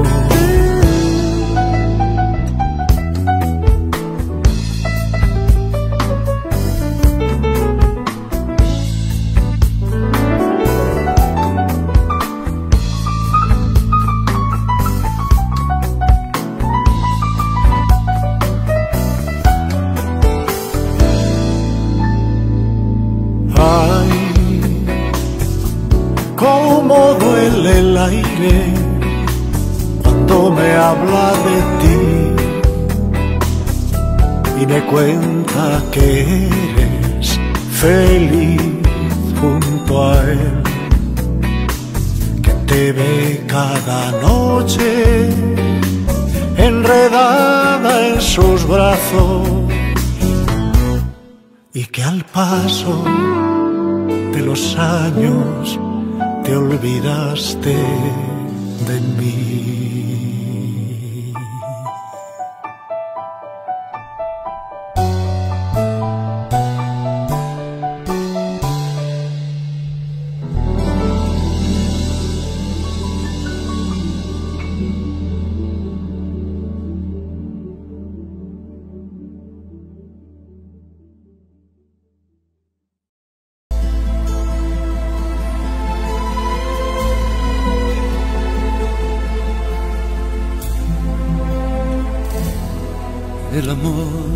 Cómo duele el aire cuando me habla de ti y me cuenta que eres feliz junto a él, que te ve cada noche enredada en sus brazos y que al paso de los años te olvidaste de mí. El amor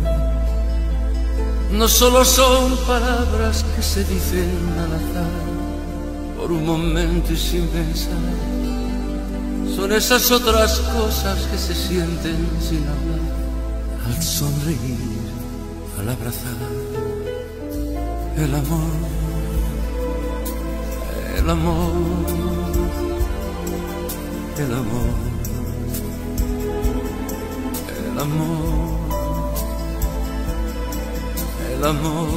no solo son palabras que se dicen al azar por un momento y sin pensar, son esas otras cosas que se sienten sin hablar, al sonreír, al abrazar. El amor, el amor, el amor, el amor, el amor.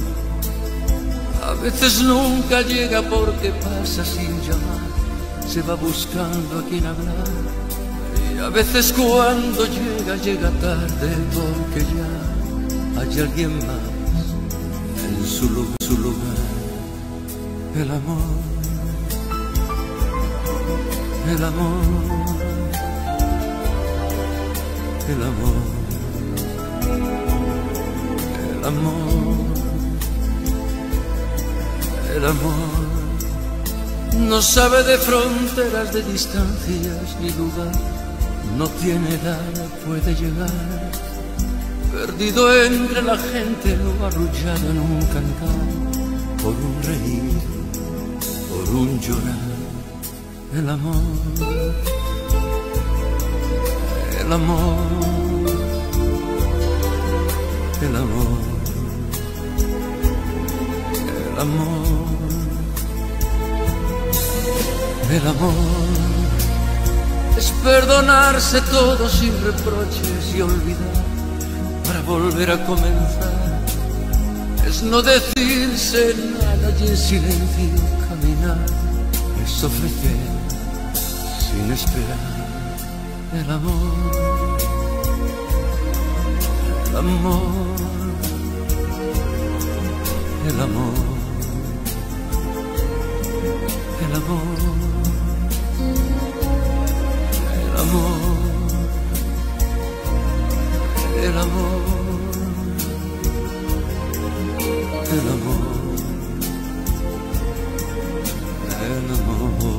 A veces nunca llega porque pasa sin llamar, se va buscando a quien hablar. Y a veces cuando llega, llega tarde porque ya hay alguien más en su lugar, su lugar. El amor, el amor, el amor, el amor, el amor. No sabe de fronteras, de distancias ni lugar, no tiene edad, puede llegar, perdido entre la gente o arrullado en un cantar, por un reír, por un llorar. El amor, el amor, el amor, el amor, el amor es perdonarse todo sin reproches y olvidar para volver a comenzar, es no decirse nada y en silencio caminar, es ofrecer sin esperar. El amor, el amor, el amor, el amor, el amor, el amor, el amor, el amor.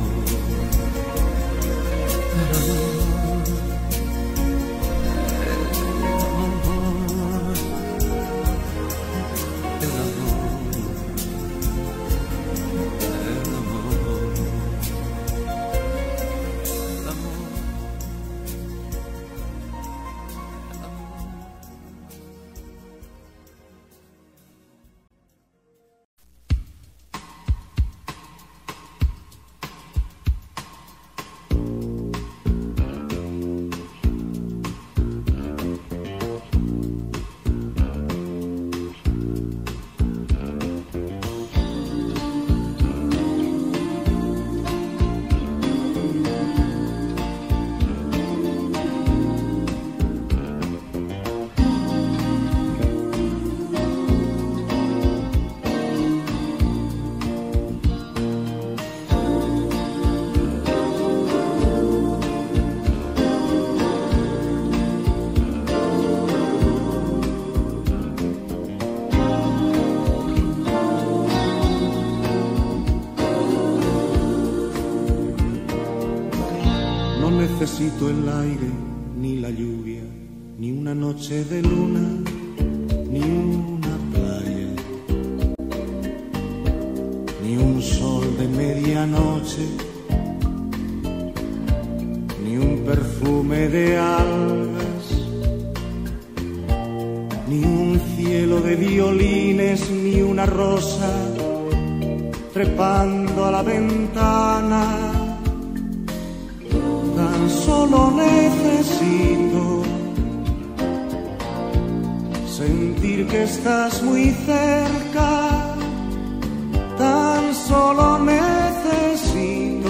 Necesito el aire, ni la lluvia, ni una noche de luna, ni una playa, ni un sol de medianoche, ni un perfume de algas, ni un cielo de violines, ni una rosa trepando a la ventana. Tan solo necesito sentir que estás muy cerca, tan solo necesito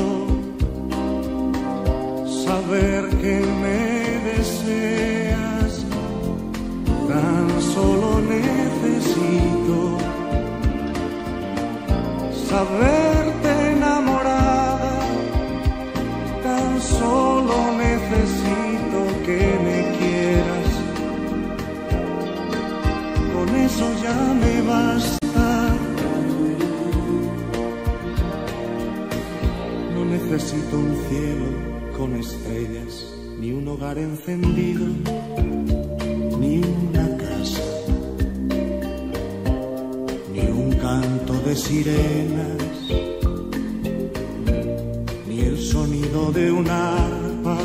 saber que me deseas, tan solo necesito saberte enamorada, tan solo necesito que me quieras, con eso ya me basta. No necesito un cielo con estrellas, ni un hogar encendido, ni una casa, ni un canto de sirenas, ni el sonido de un arpa,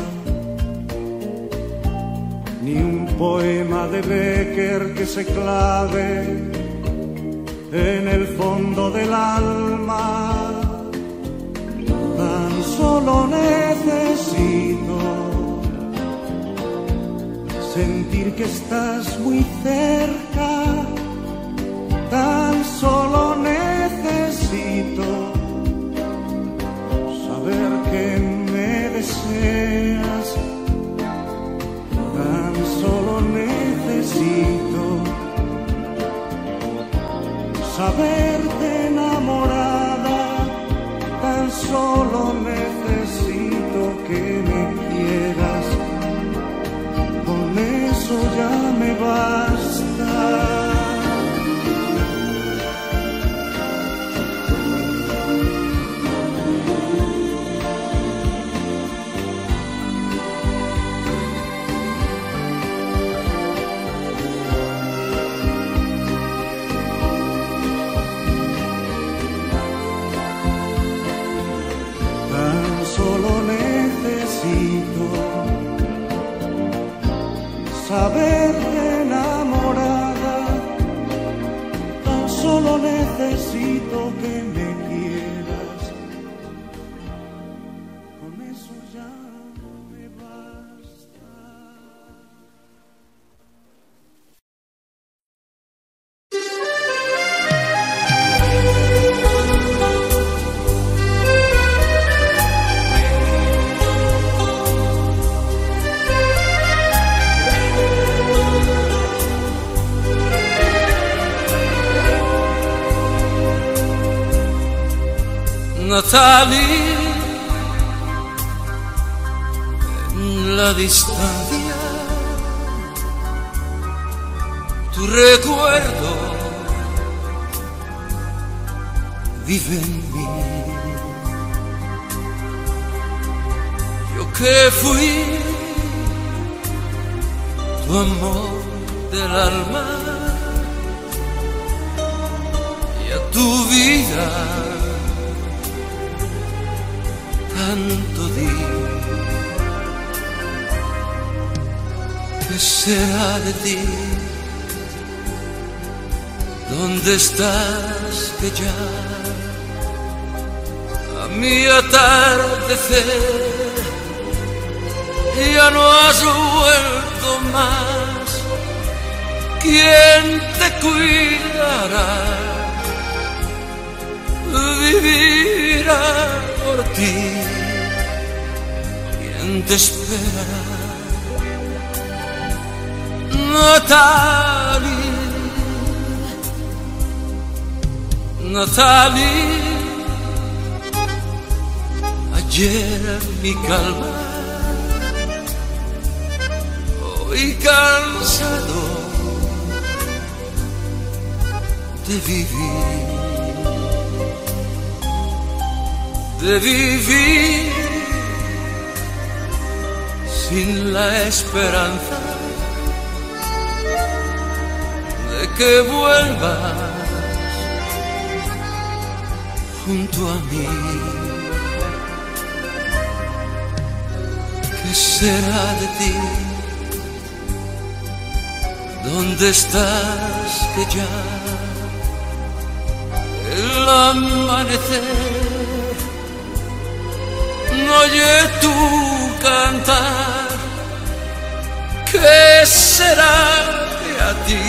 ni un poema de Becker que se clave en el fondo del alma. Tan solo necesito sentir que estás muy cerca, tan solo necesito saber que me deseas, tan solo necesito saberte enamorada, tan solo necesito a verte enamorada, tan solo necesito que me quieras, con eso ya me basta. Natalie, en la distancia, tu recuerdo vive en mí. Yo que fui tu amor del alma y a tu vida tanto di. ¿Qué será de ti? ¿Dónde estás que ya a mi atardecer ya no has vuelto más? ¿Quién te cuidará? Vivirá por ti. ¿Quién te esperará? Natalie, Natalie, ayer mi calma, hoy cansado de vivir, de vivir sin la esperanza de que vuelvas junto a mí. ¿Qué será de ti? ¿Dónde estás que ya el amanecer no oye tu cantar? ¿Qué será de a ti?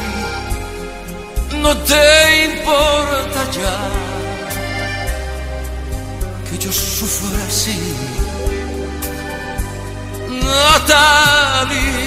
No te importa ya que yo sufra así, Natalie.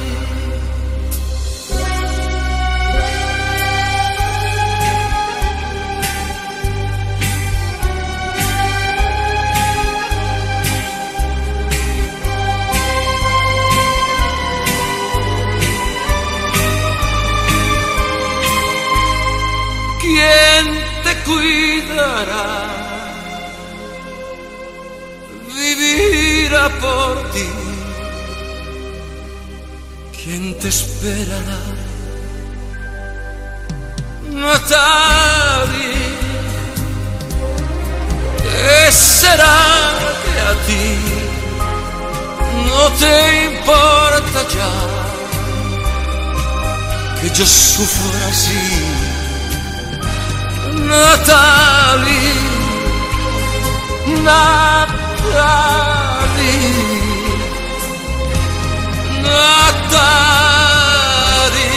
¿Quién te cuidará? Vivirá por ti. ¿Quién te esperará? Natalie, ¿qué será de a ti? No te importa ya que yo sufra así, Natalie, Natalie, Natalie.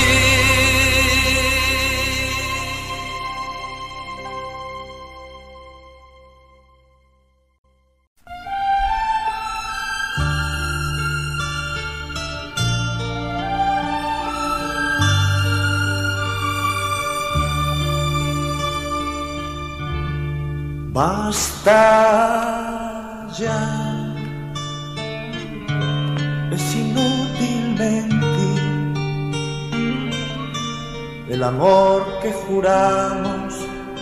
Basta ya, es inútil mentir, el amor que juramos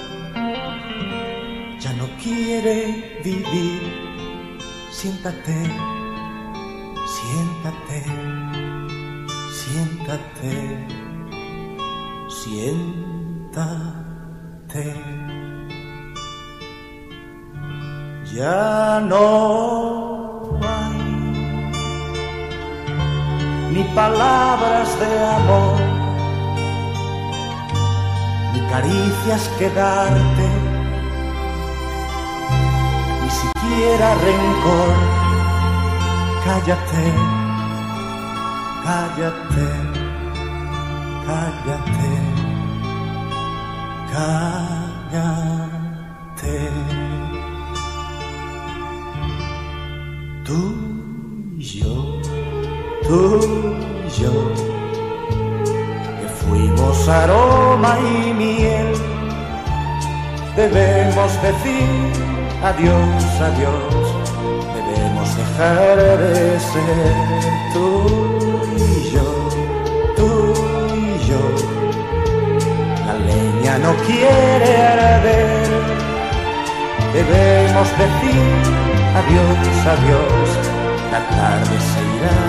ya no quiere vivir. Siéntate, siéntate, siéntate, siéntate. Ya no hay ni palabras de amor, ni caricias que darte, ni siquiera rencor. Cállate, cállate, cállate, cállate. Tú y yo, tú y yo, que fuimos aroma y miel, debemos decir adiós, adiós, debemos dejar de ser. Tú y yo, tú y yo, la leña no quiere arder, debemos decir adiós, adiós, la tarde se irá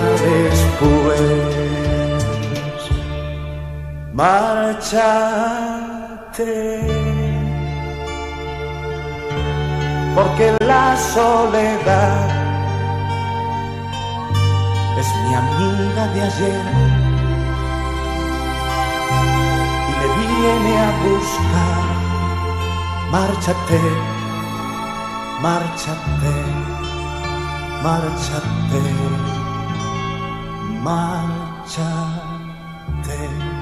después. Márchate, porque la soledad es mi amiga de ayer y me viene a buscar. Márchate, márchate, márchate, márchate.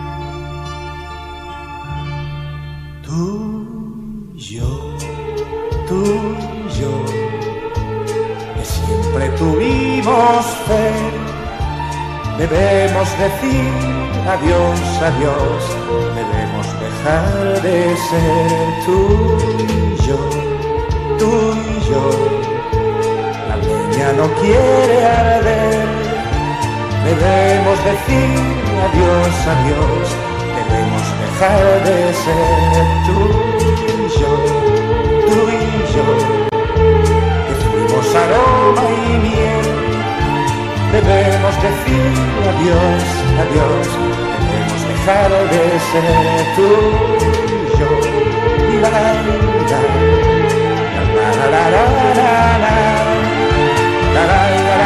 Tú y yo, tú y yo, que siempre tuvimos fe, debemos decir adiós, adiós, debemos dejar de ser. Tú y yo, tú y yo, la leña no quiere arder, debemos decir adiós, adiós, debemos dejar de ser. Tú y yo, tú y yo, que fuimos aroma y miel, debemos decir adiós, adiós, debemos dejar de ser. Tú y yo, la la la la la la la la la la la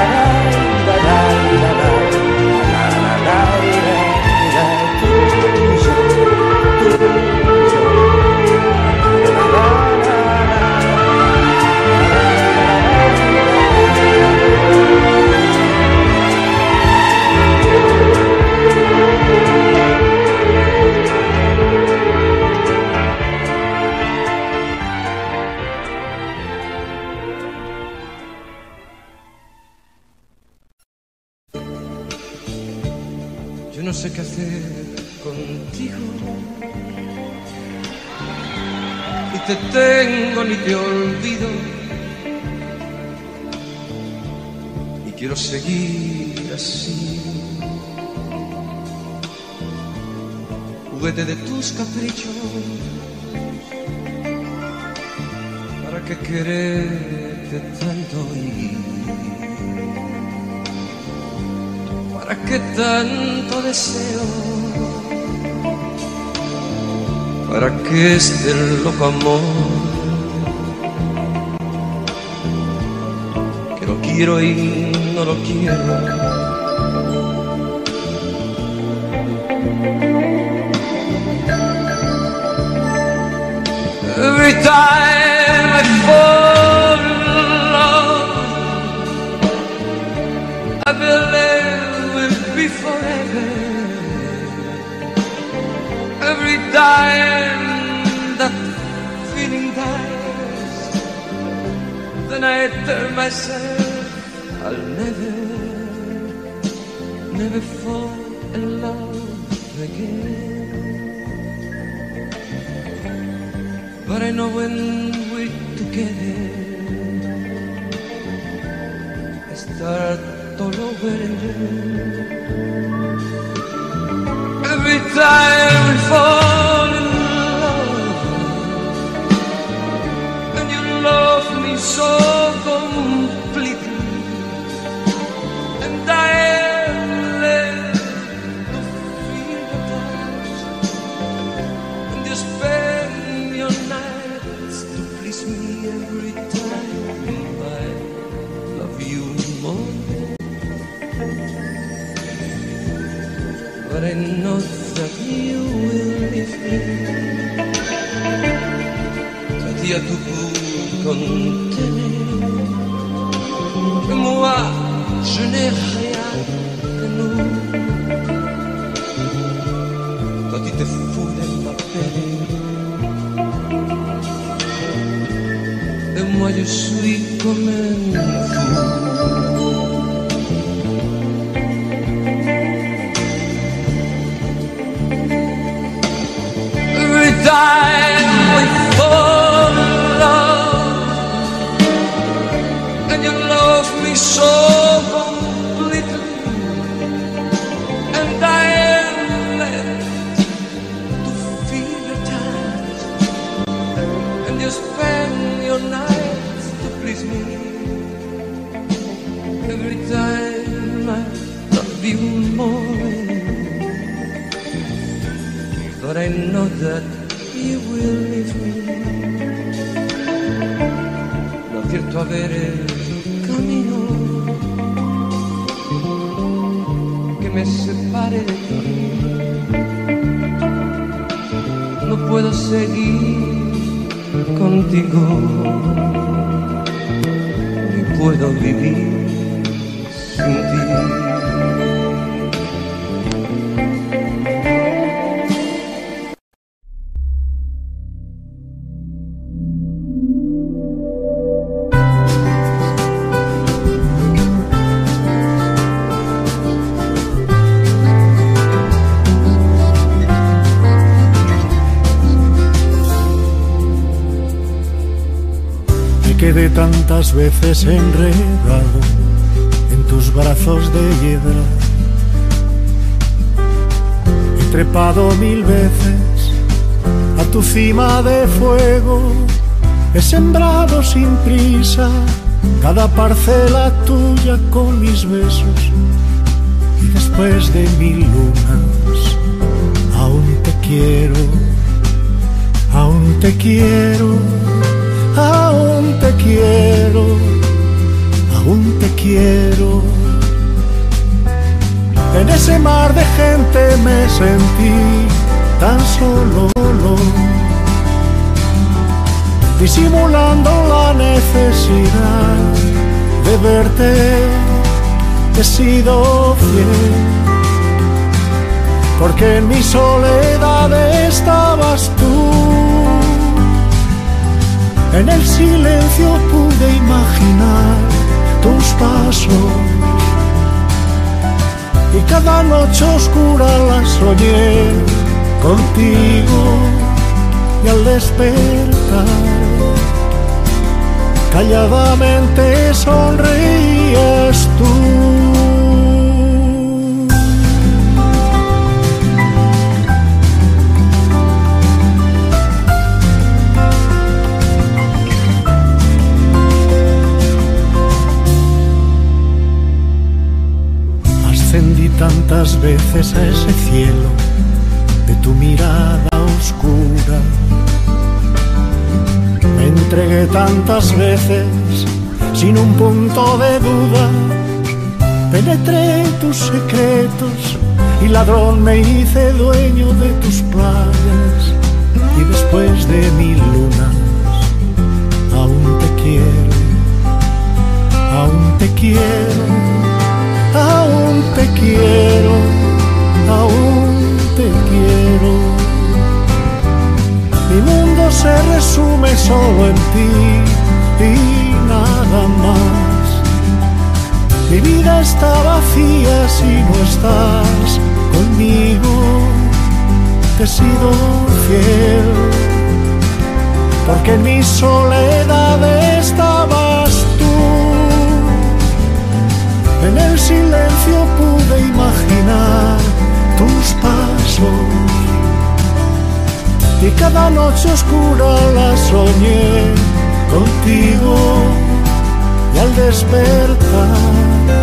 no sé qué hacer contigo, ni te tengo ni te olvido, y quiero seguir así, juguete de tus caprichos, para qué quererte tanto y ¿para qué tanto deseo? ¿Para qué este loco amor? Que lo quiero y no lo quiero. Every time I fall in love, I believe be forever. Every time that feeling dies, then I tell myself I'll never, never fall in love again. But I know when we're together, I start all over again. Every time we fall in love, and you love me so completely, and I am left to feel the touch, and you spend your nights to please me every time I love you more. but I know that you will leave me. Ça tient tout pour contenir. Et moi, je n'ai rien que nous. Toi, tu te fous de ma peine. Et moi, je suis comme un fou. Time we fall in love, and you love me so completely, and I am left to feel your touch, and you spend your nights to please me. Every time I love you more, but I know that you will leave me. No acierto a ver el camino que me separe de ti. No puedo seguir contigo, ni puedo vivir sin ti. Quedé tantas veces enredado en tus brazos de hiedra. He trepado mil veces a tu cima de fuego. He sembrado sin prisa cada parcela tuya con mis besos. Y después de mil lunas aún te quiero, aún te quiero. Aún te quiero, aún te quiero. En ese mar de gente me sentí tan solo, disimulando la necesidad de verte. He sido fiel, porque en mi soledad estabas tú. En el silencio pude imaginar tus pasos, y cada noche oscura la soñé contigo. Y al despertar, calladamente sonreías tú. Tantas veces a ese cielo de tu mirada oscura, me entregué tantas veces sin un punto de duda. Penetré tus secretos y ladrón me hice dueño de tus playas. Y después de mil lunas aún te quiero, aún te quiero. Aún te quiero, aún te quiero. Mi mundo se resume solo en ti y nada más. Mi vida está vacía si no estás conmigo. Te he sido fiel, porque en mi soledad estabas tú. En el silencio pude imaginar tus pasos, y cada noche oscura la soñé contigo. Y al despertar,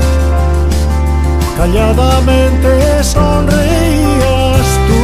calladamente sonreías tú.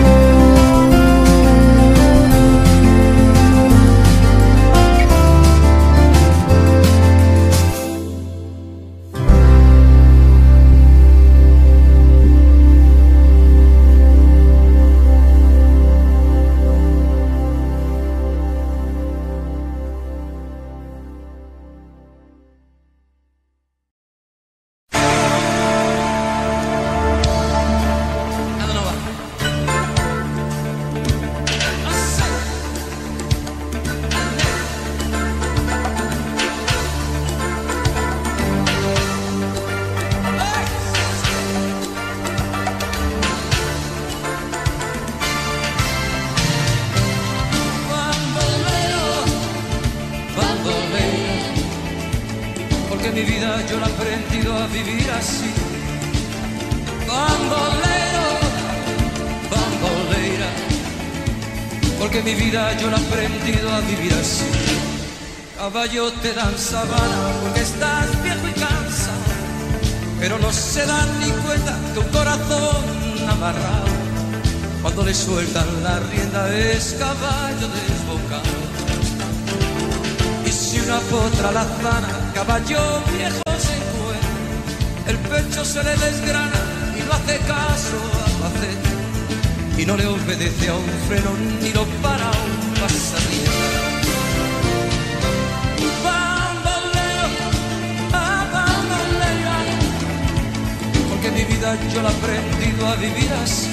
así. Bambolero, bambolera, porque mi vida yo la he aprendido a vivir así. Caballo te dan sabana porque estás viejo y cansado, pero no se dan ni cuenta que un corazón amarrado, cuando le sueltan la rienda, es caballo desbocado. Y si una potra lazana, caballo viejo se encuentra, el pecho se le desgrana y no hace caso a Albacete, y no le obedece a un freno ni lo para un pasadizo. Bamboleo, ah, bambolea, porque mi vida yo la he aprendido a vivir así.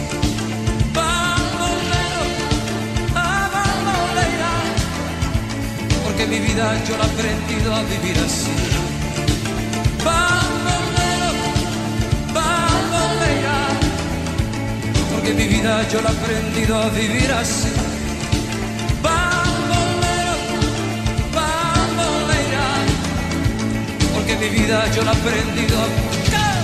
Bamboleo, ah, bambolea, porque mi vida yo la he aprendido a vivir así. Bamboleo, bambolea, porque mi vida yo la he aprendido a vivir así. Bambolero, bambolera, porque mi vida yo la he aprendido a vivir.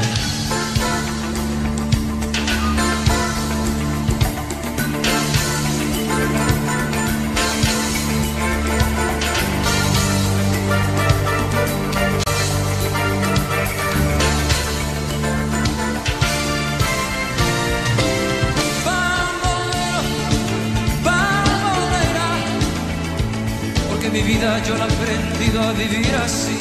Mi vida yo la he aprendido a vivir así.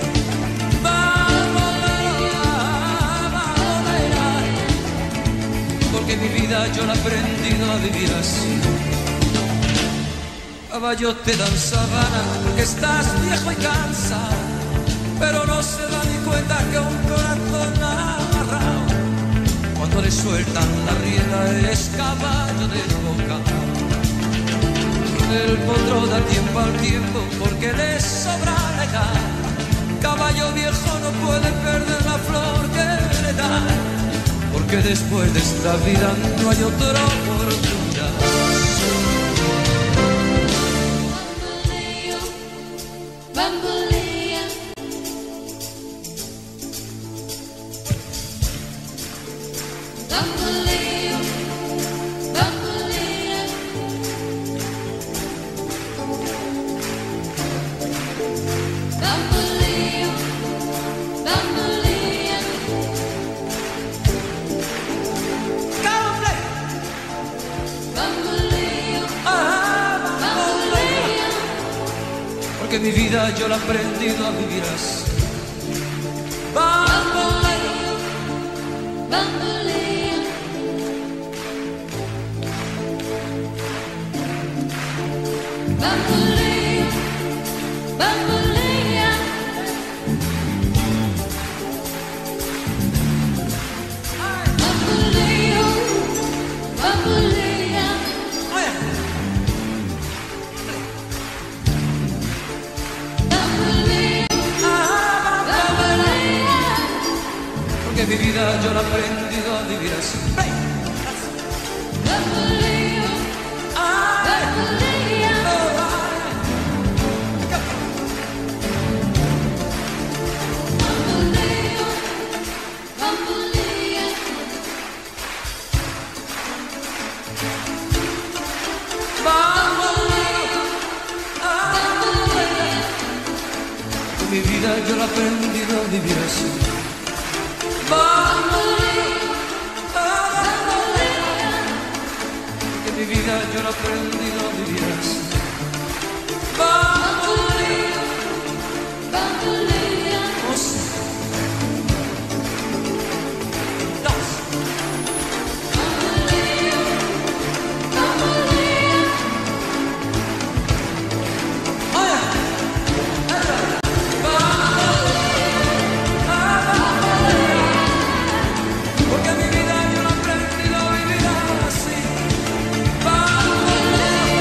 Bambolera, bambolera, porque mi vida yo la he aprendido a vivir así. Caballo te dan sabana porque estás viejo y cansado, pero no se da ni cuenta que un corazón amarrado, cuando le sueltan la rienda, es caballo desbocado. El potro da tiempo al tiempo porque le sobra la edad. Caballo viejo no puede perder la flor que le da, porque después de esta vida no hay otra oportunidad. Bamboleo, bambolea, bamboleo, bambolea, bamboleo, bambolea, bamboleo, Ah, bambolea, porque mi vida yo la he aprendido a vivir así. Bamboleo, bambolea, bamboleo, bambolea, bamboleo, bambolea, bamboleo, bambolea, porque mi vida yo la he aprendido a vivir así. bamboleo, bambolea, bamboleo, bambolea, Bamboleo, bambolea, que mi vida yo la he aprendido a vivir así. bamboleo, Bamboleo, bambolea, que mi vida yo la he aprendido a vivir así. bamboleo, bambolea, Dos, dos, bamboleo, bambolea, oye, porque mi vida yo la he aprendido a vivir así. Bamboleo,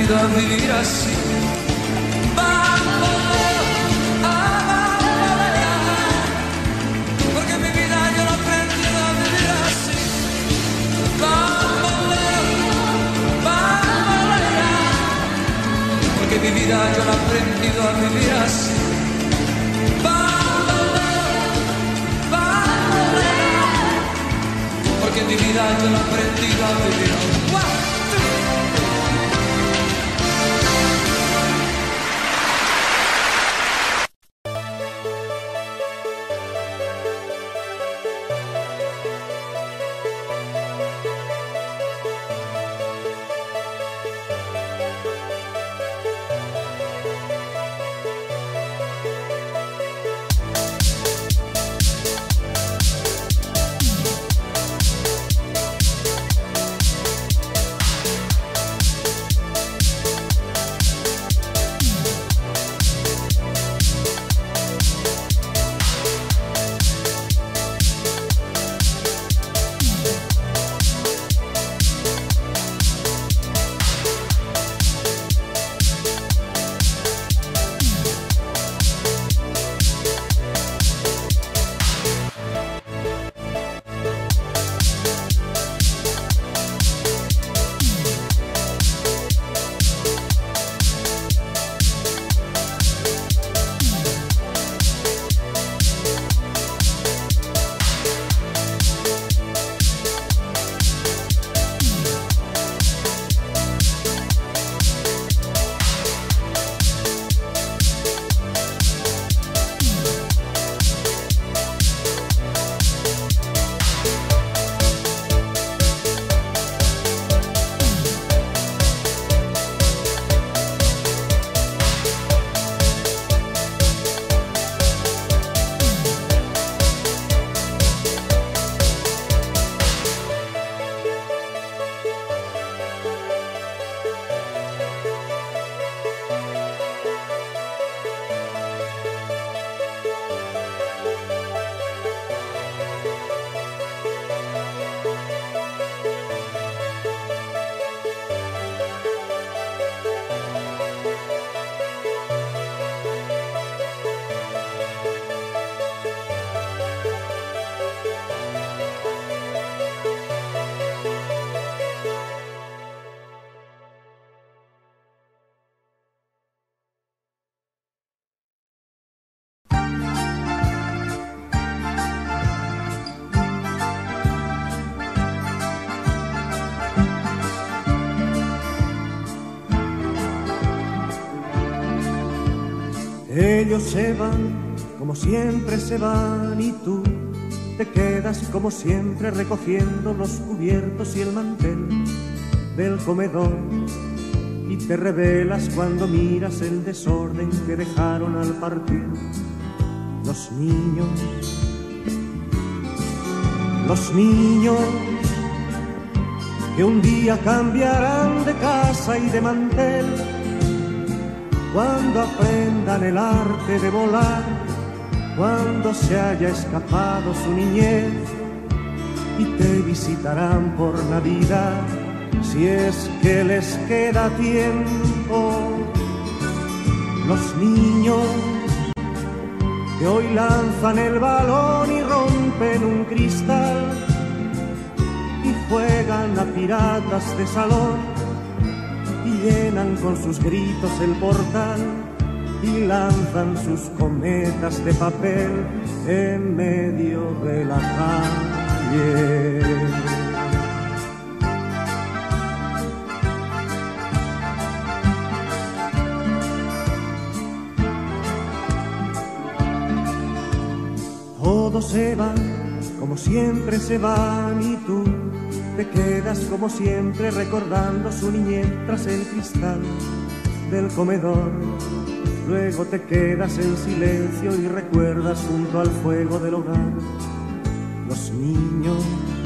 aprendido a vivir así. Bamboleo, ah, bambolea, porque mi vida yo lo he aprendido a vivir así. Bamboleo, bambolea, porque mi vida yo lo he aprendido a vivir así. Porque mi vida yo la he aprendido a vivir. Ellos se van, como siempre se van, y tú te quedas como siempre recogiendo los cubiertos y el mantel del comedor, y te revelas cuando miras el desorden que dejaron al partir los niños. Los niños que un día cambiarán de casa y de mantel, cuando aprendan el arte de volar, cuando se haya escapado su niñez, y te visitarán por Navidad, si es que les queda tiempo. Los niños que hoy lanzan el balón y rompen un cristal, y juegan a piratas de salón, y llenan con sus gritos el portal, y lanzan sus cometas de papel en medio de la calle. Todos se van, como siempre se van, y tú te quedas como siempre recordando su niñez tras el cristal del comedor. Luego te quedas en silencio y recuerdas junto al fuego del hogar los niños,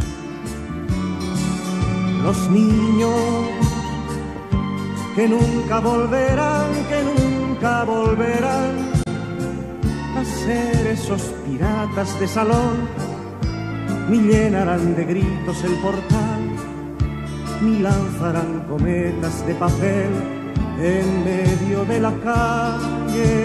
los niños que nunca volverán, que nunca volverán a ser esos piratas de salón, ni llenarán de gritos el portal, ni lanzarán cometas de papel en medio de la calle,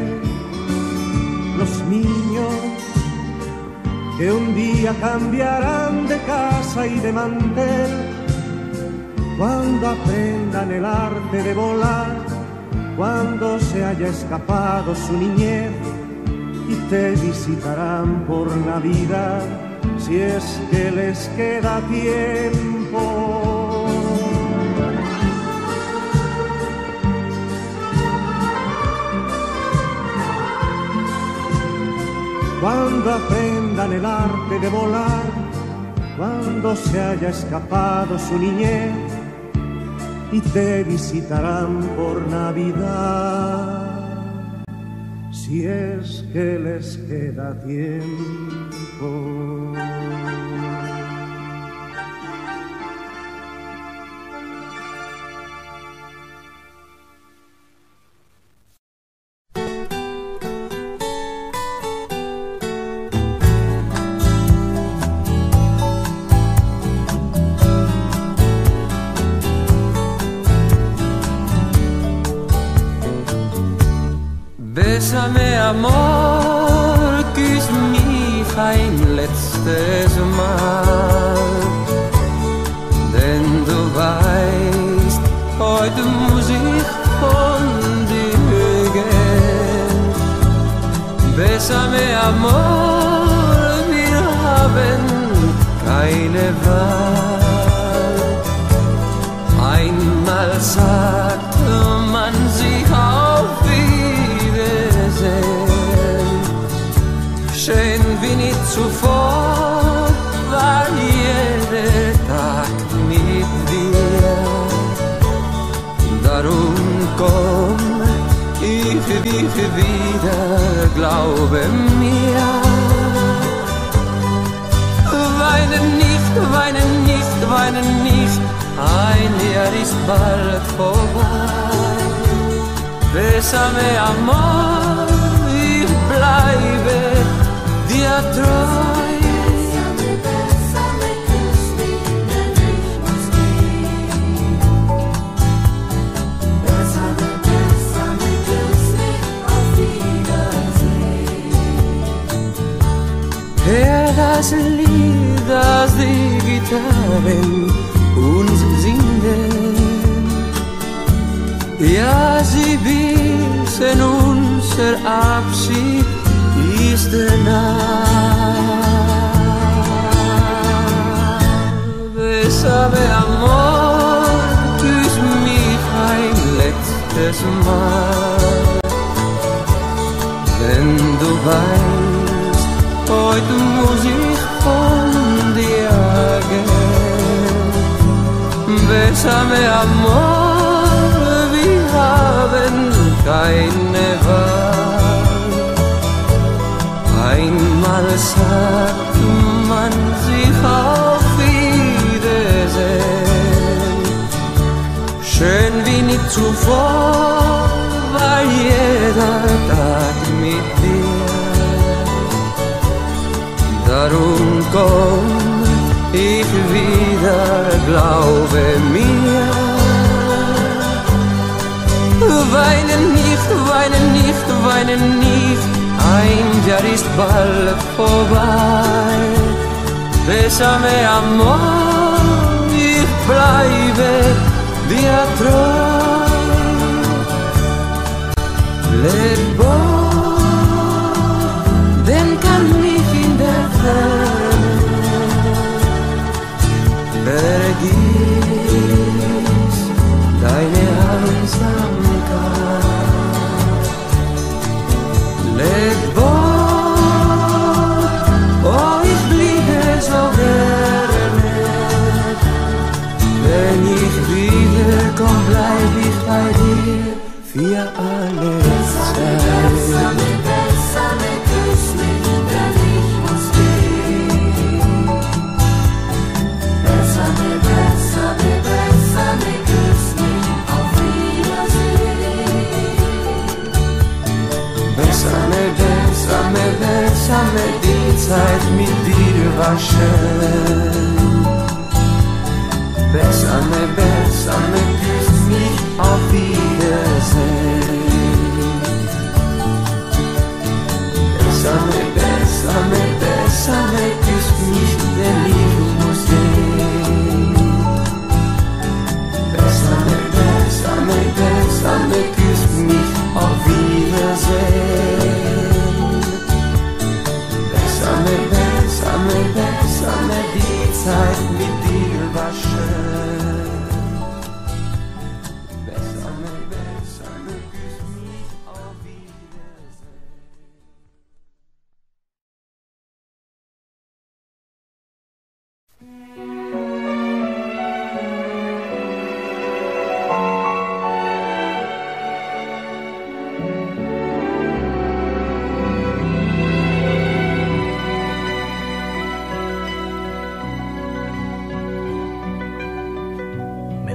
los niños que un día cambiarán de casa y de mantel, cuando aprendan el arte de volar, cuando se haya escapado su niñez, y te visitarán por Navidad, si es que les queda tiempo. Cuando aprendan el arte de volar, cuando se haya escapado su niñez, y te visitarán por Navidad, si es que les queda tiempo. Bésame, amor, küss mich ein letztes Mal, denn du weißt, heute muss ich von dir gehen. Bésame, amor, wir haben keine Wahl. Einmal sagt man sich auf schön wie nicht zuvor, war jeder Tag mit dir. Darum komm ich, ich wieder, glaube mir. Weine nicht, weine nicht, weine nicht, ein Jahr ist bald vorbei. Bésame, amor, ich bleibe dir treu. Bésame, bésame, küss mich, denn ich muss gehen. Bésame, bésame, küss mich, auf Wiedersehen. Hör das Lied, das die Gitarren uns singen. Ja, sie wissen, unser Abschied ist nah. Bésame, amor, küss mich ein letztes Mal, denn du weißt, heute muss ich von dir gehen. Bésame, amor, wir haben keine Wahl. Einmal sagt man sich auf Wiedersehen. Schön wie nicht zuvor war jeder Tag mit dir. Darum komm ich wieder, glaube mir. Weine nicht, weine nicht, weine nicht, ein Jahr ist bald vorbei. Bésame, amor, ich bleibe dir treu. Leb wohl, denk an mich in der Ferne. Vergiss deine Einsamkeit. Leb wohl, oh, ich bliebe so gerne. Wenn ich wiederkomm, bleib ich bei dir für alle Zeit. Bésame, bésame, küss mich, denn ich muss gehen. Bésame, bésame, bésame, küss mich, auf Wiedersehen. Bésame, bésame, bésame, die Zeit mit dir war schön. Bésame, bésame, küss mich, auf Wiedersehen.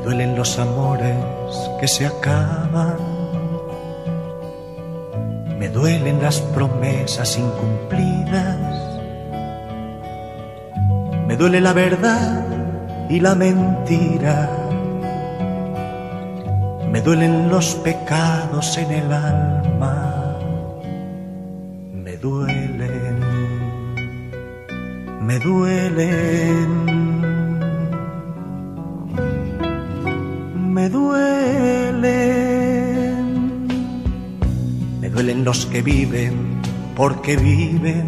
duelen los amores que se acaban, me duelen las promesas incumplidas, me duele la verdad y la mentira, me duelen los pecados en el alma, me duelen, me duelen. Me duelen, me duelen los que viven porque viven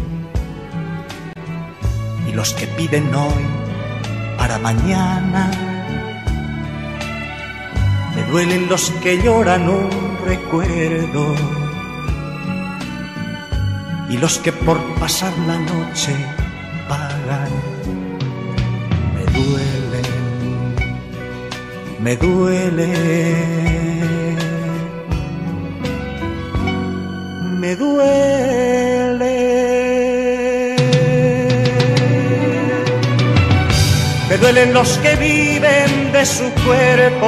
y los que piden hoy para mañana. Me duelen los que lloran un recuerdo y los que por pasar la noche pagan. Me duelen. Me duele, me duele, me duelen los que viven de su cuerpo,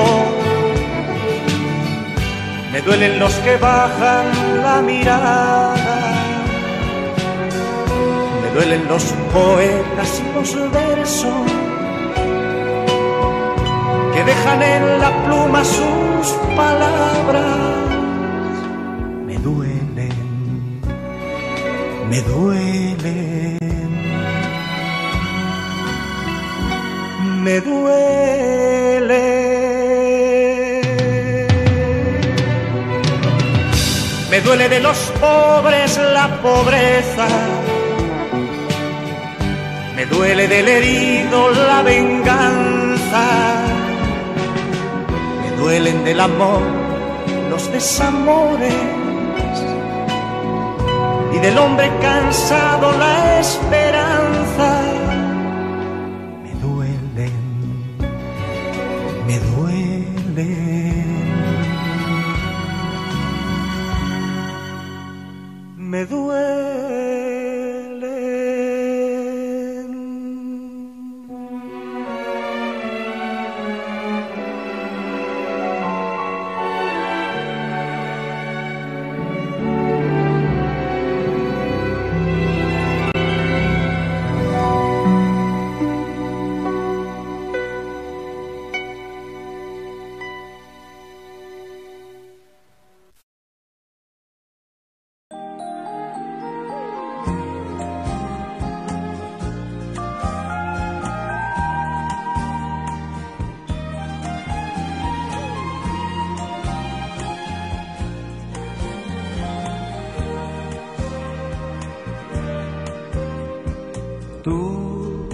me duelen los que bajan la mirada, me duelen los poetas y los versos que dejan en la pluma sus palabras. Me duelen, me duelen, me duelen. Me duele de los pobres la pobreza, me duele del herido la venganza. Duelen del amor los desamores y del hombre cansado la esperanza. Me duelen, me duelen, me duelen. Tu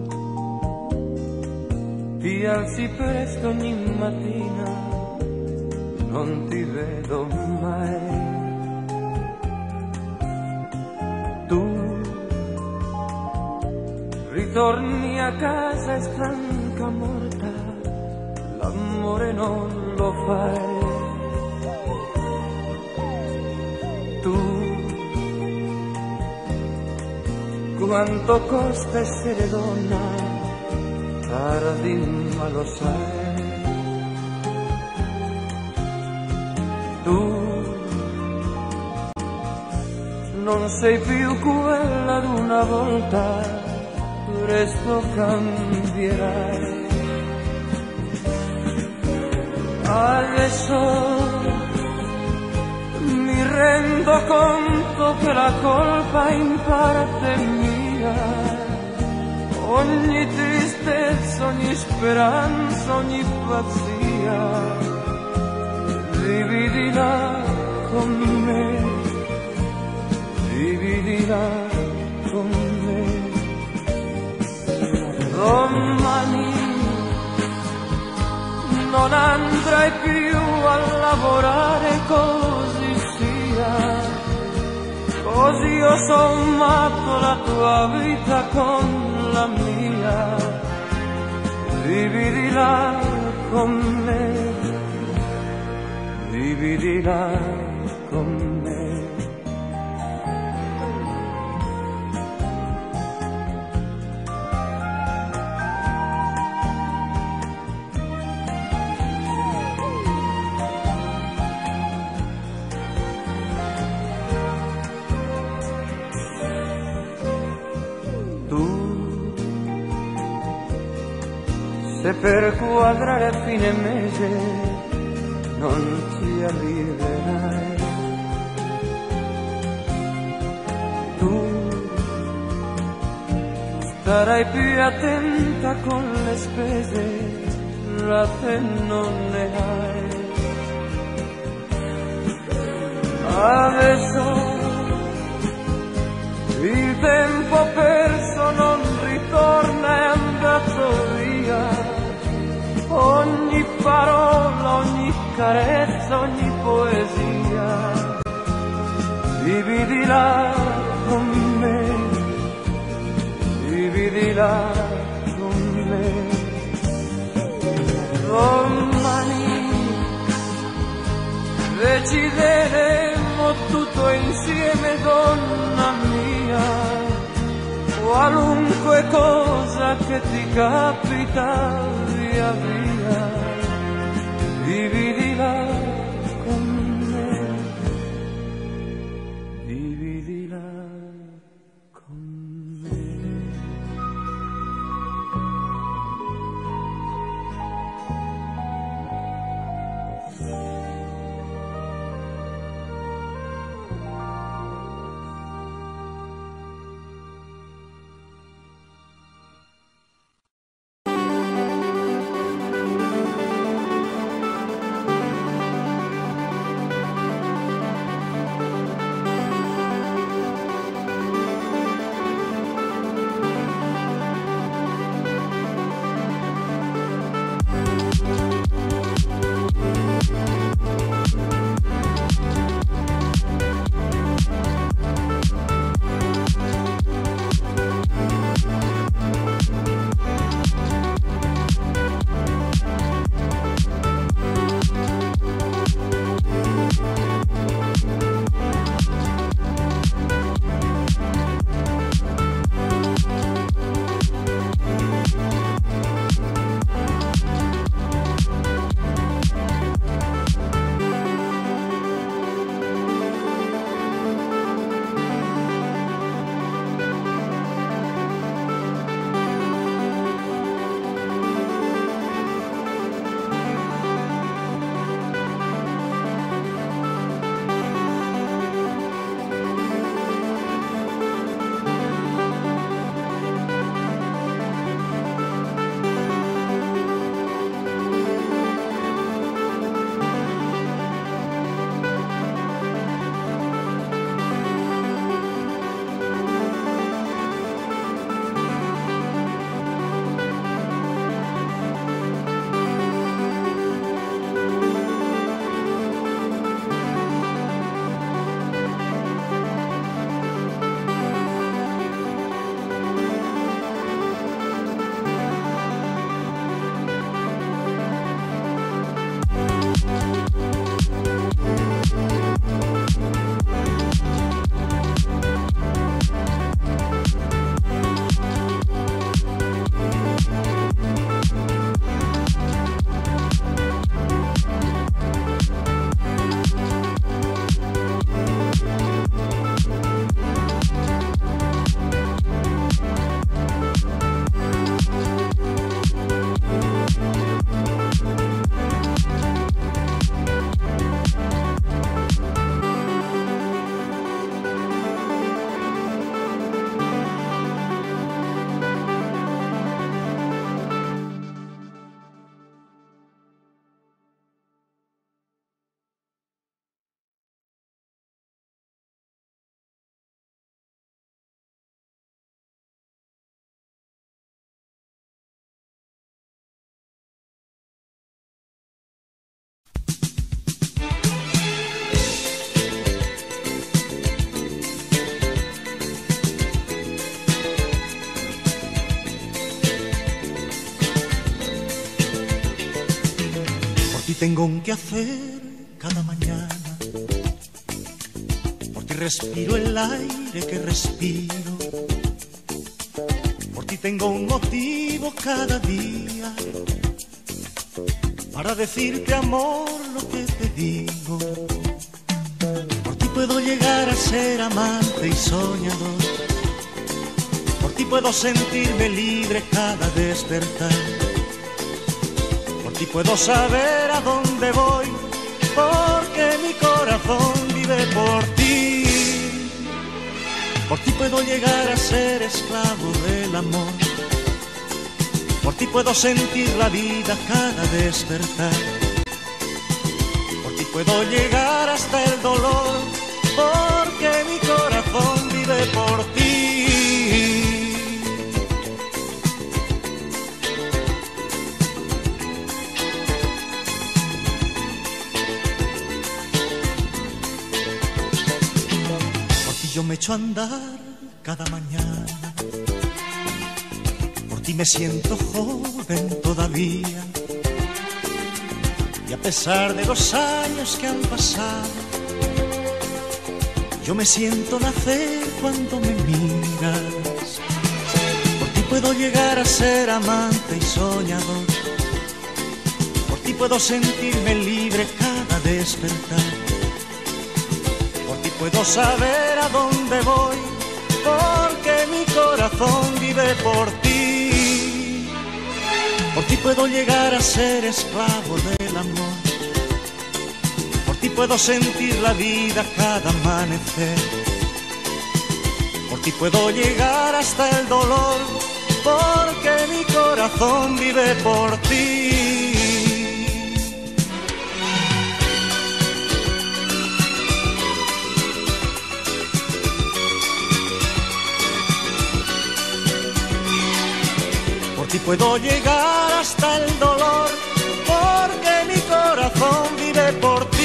ti alzi presto ogni mattina, non ti vedo mai. Tu ritorni a casa e stanca morta, l'amore non lo fai. Tu quanto costa essere donna, tardi ma lo sai. Tu non sei più quella d'una volta, presto cambierai. Adesso mi rendo conto che la colpa in parte è mia. Ogni tristezza, ogni speranza, ogni pazzia, dividila con me, dividila con me. Domani non andrai più a lavorare, così sia, così ho sommato la tua vita con la mia, dividila con me, dividila con me. se per quadrare fine mese non ci arriverai. Tu starai più attenta con le spese, la te non ne hai. Adesso il tempo perso non ritorna, è andato via. Ogni parola, ogni carezza, ogni poesia, dividila con me, dividila con me. Domani decideremo tutto insieme, donna mia, qualunque cosa che ti capita, via via, dividila con me, dividila con me. Tengo un que hacer cada mañana, por ti respiro el aire que respiro, por ti tengo un motivo cada día para decirte, amor, lo que te digo. Por ti puedo llegar a ser amante y soñador, por ti puedo sentirme libre cada despertar. ti puedo saber a dónde voy, porque mi corazón vive por ti. Por ti puedo llegar a ser esclavo del amor. Por ti puedo sentir la vida cada despertar. Por ti puedo llegar hasta el dolor, porque mi corazón vive por ti. Por ti yo me echo a andar cada mañana. Por ti me siento joven todavía. Y a pesar de los años que han pasado, yo me siento nacer cuando me miras. Por ti puedo llegar a ser amante y soñador. Por ti puedo sentirme libre cada despertar. Por ti puedo saber a dónde voy, porque mi corazón vive por ti. Por ti puedo llegar a ser esclavo del amor. Por ti puedo sentir la vida cada amanecer. Por ti puedo llegar hasta el dolor, porque mi corazón vive por ti. Por ti puedo llegar hasta el dolor, porque mi corazón vive por ti.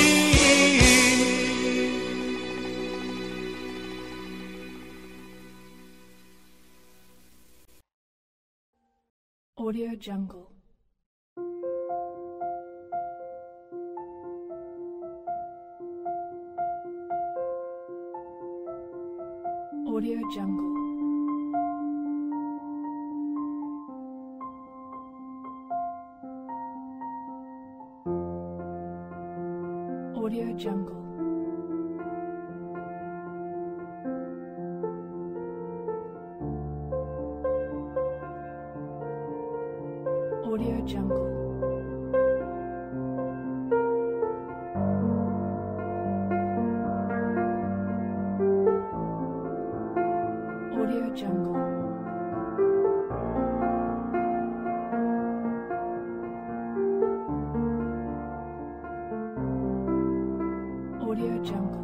Audio Jungle. Audio Jungle. Audio Jungle. Audio Jungle. Audio Jungle. Audio Jungle.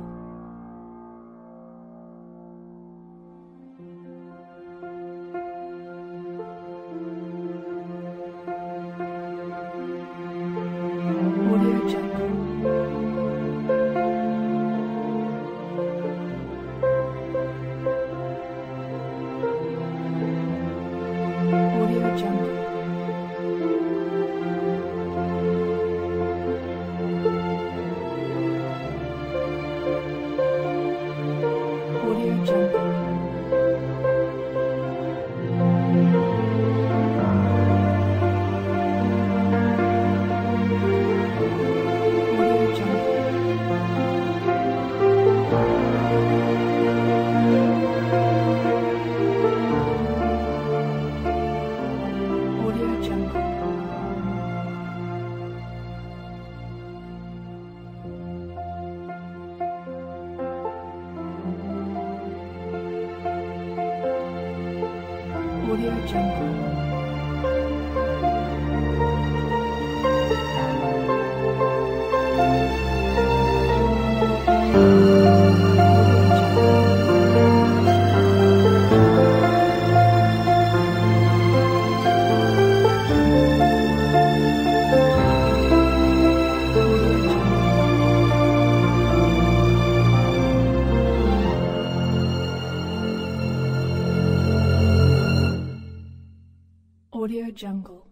Audio Jungle. Audio Jungle.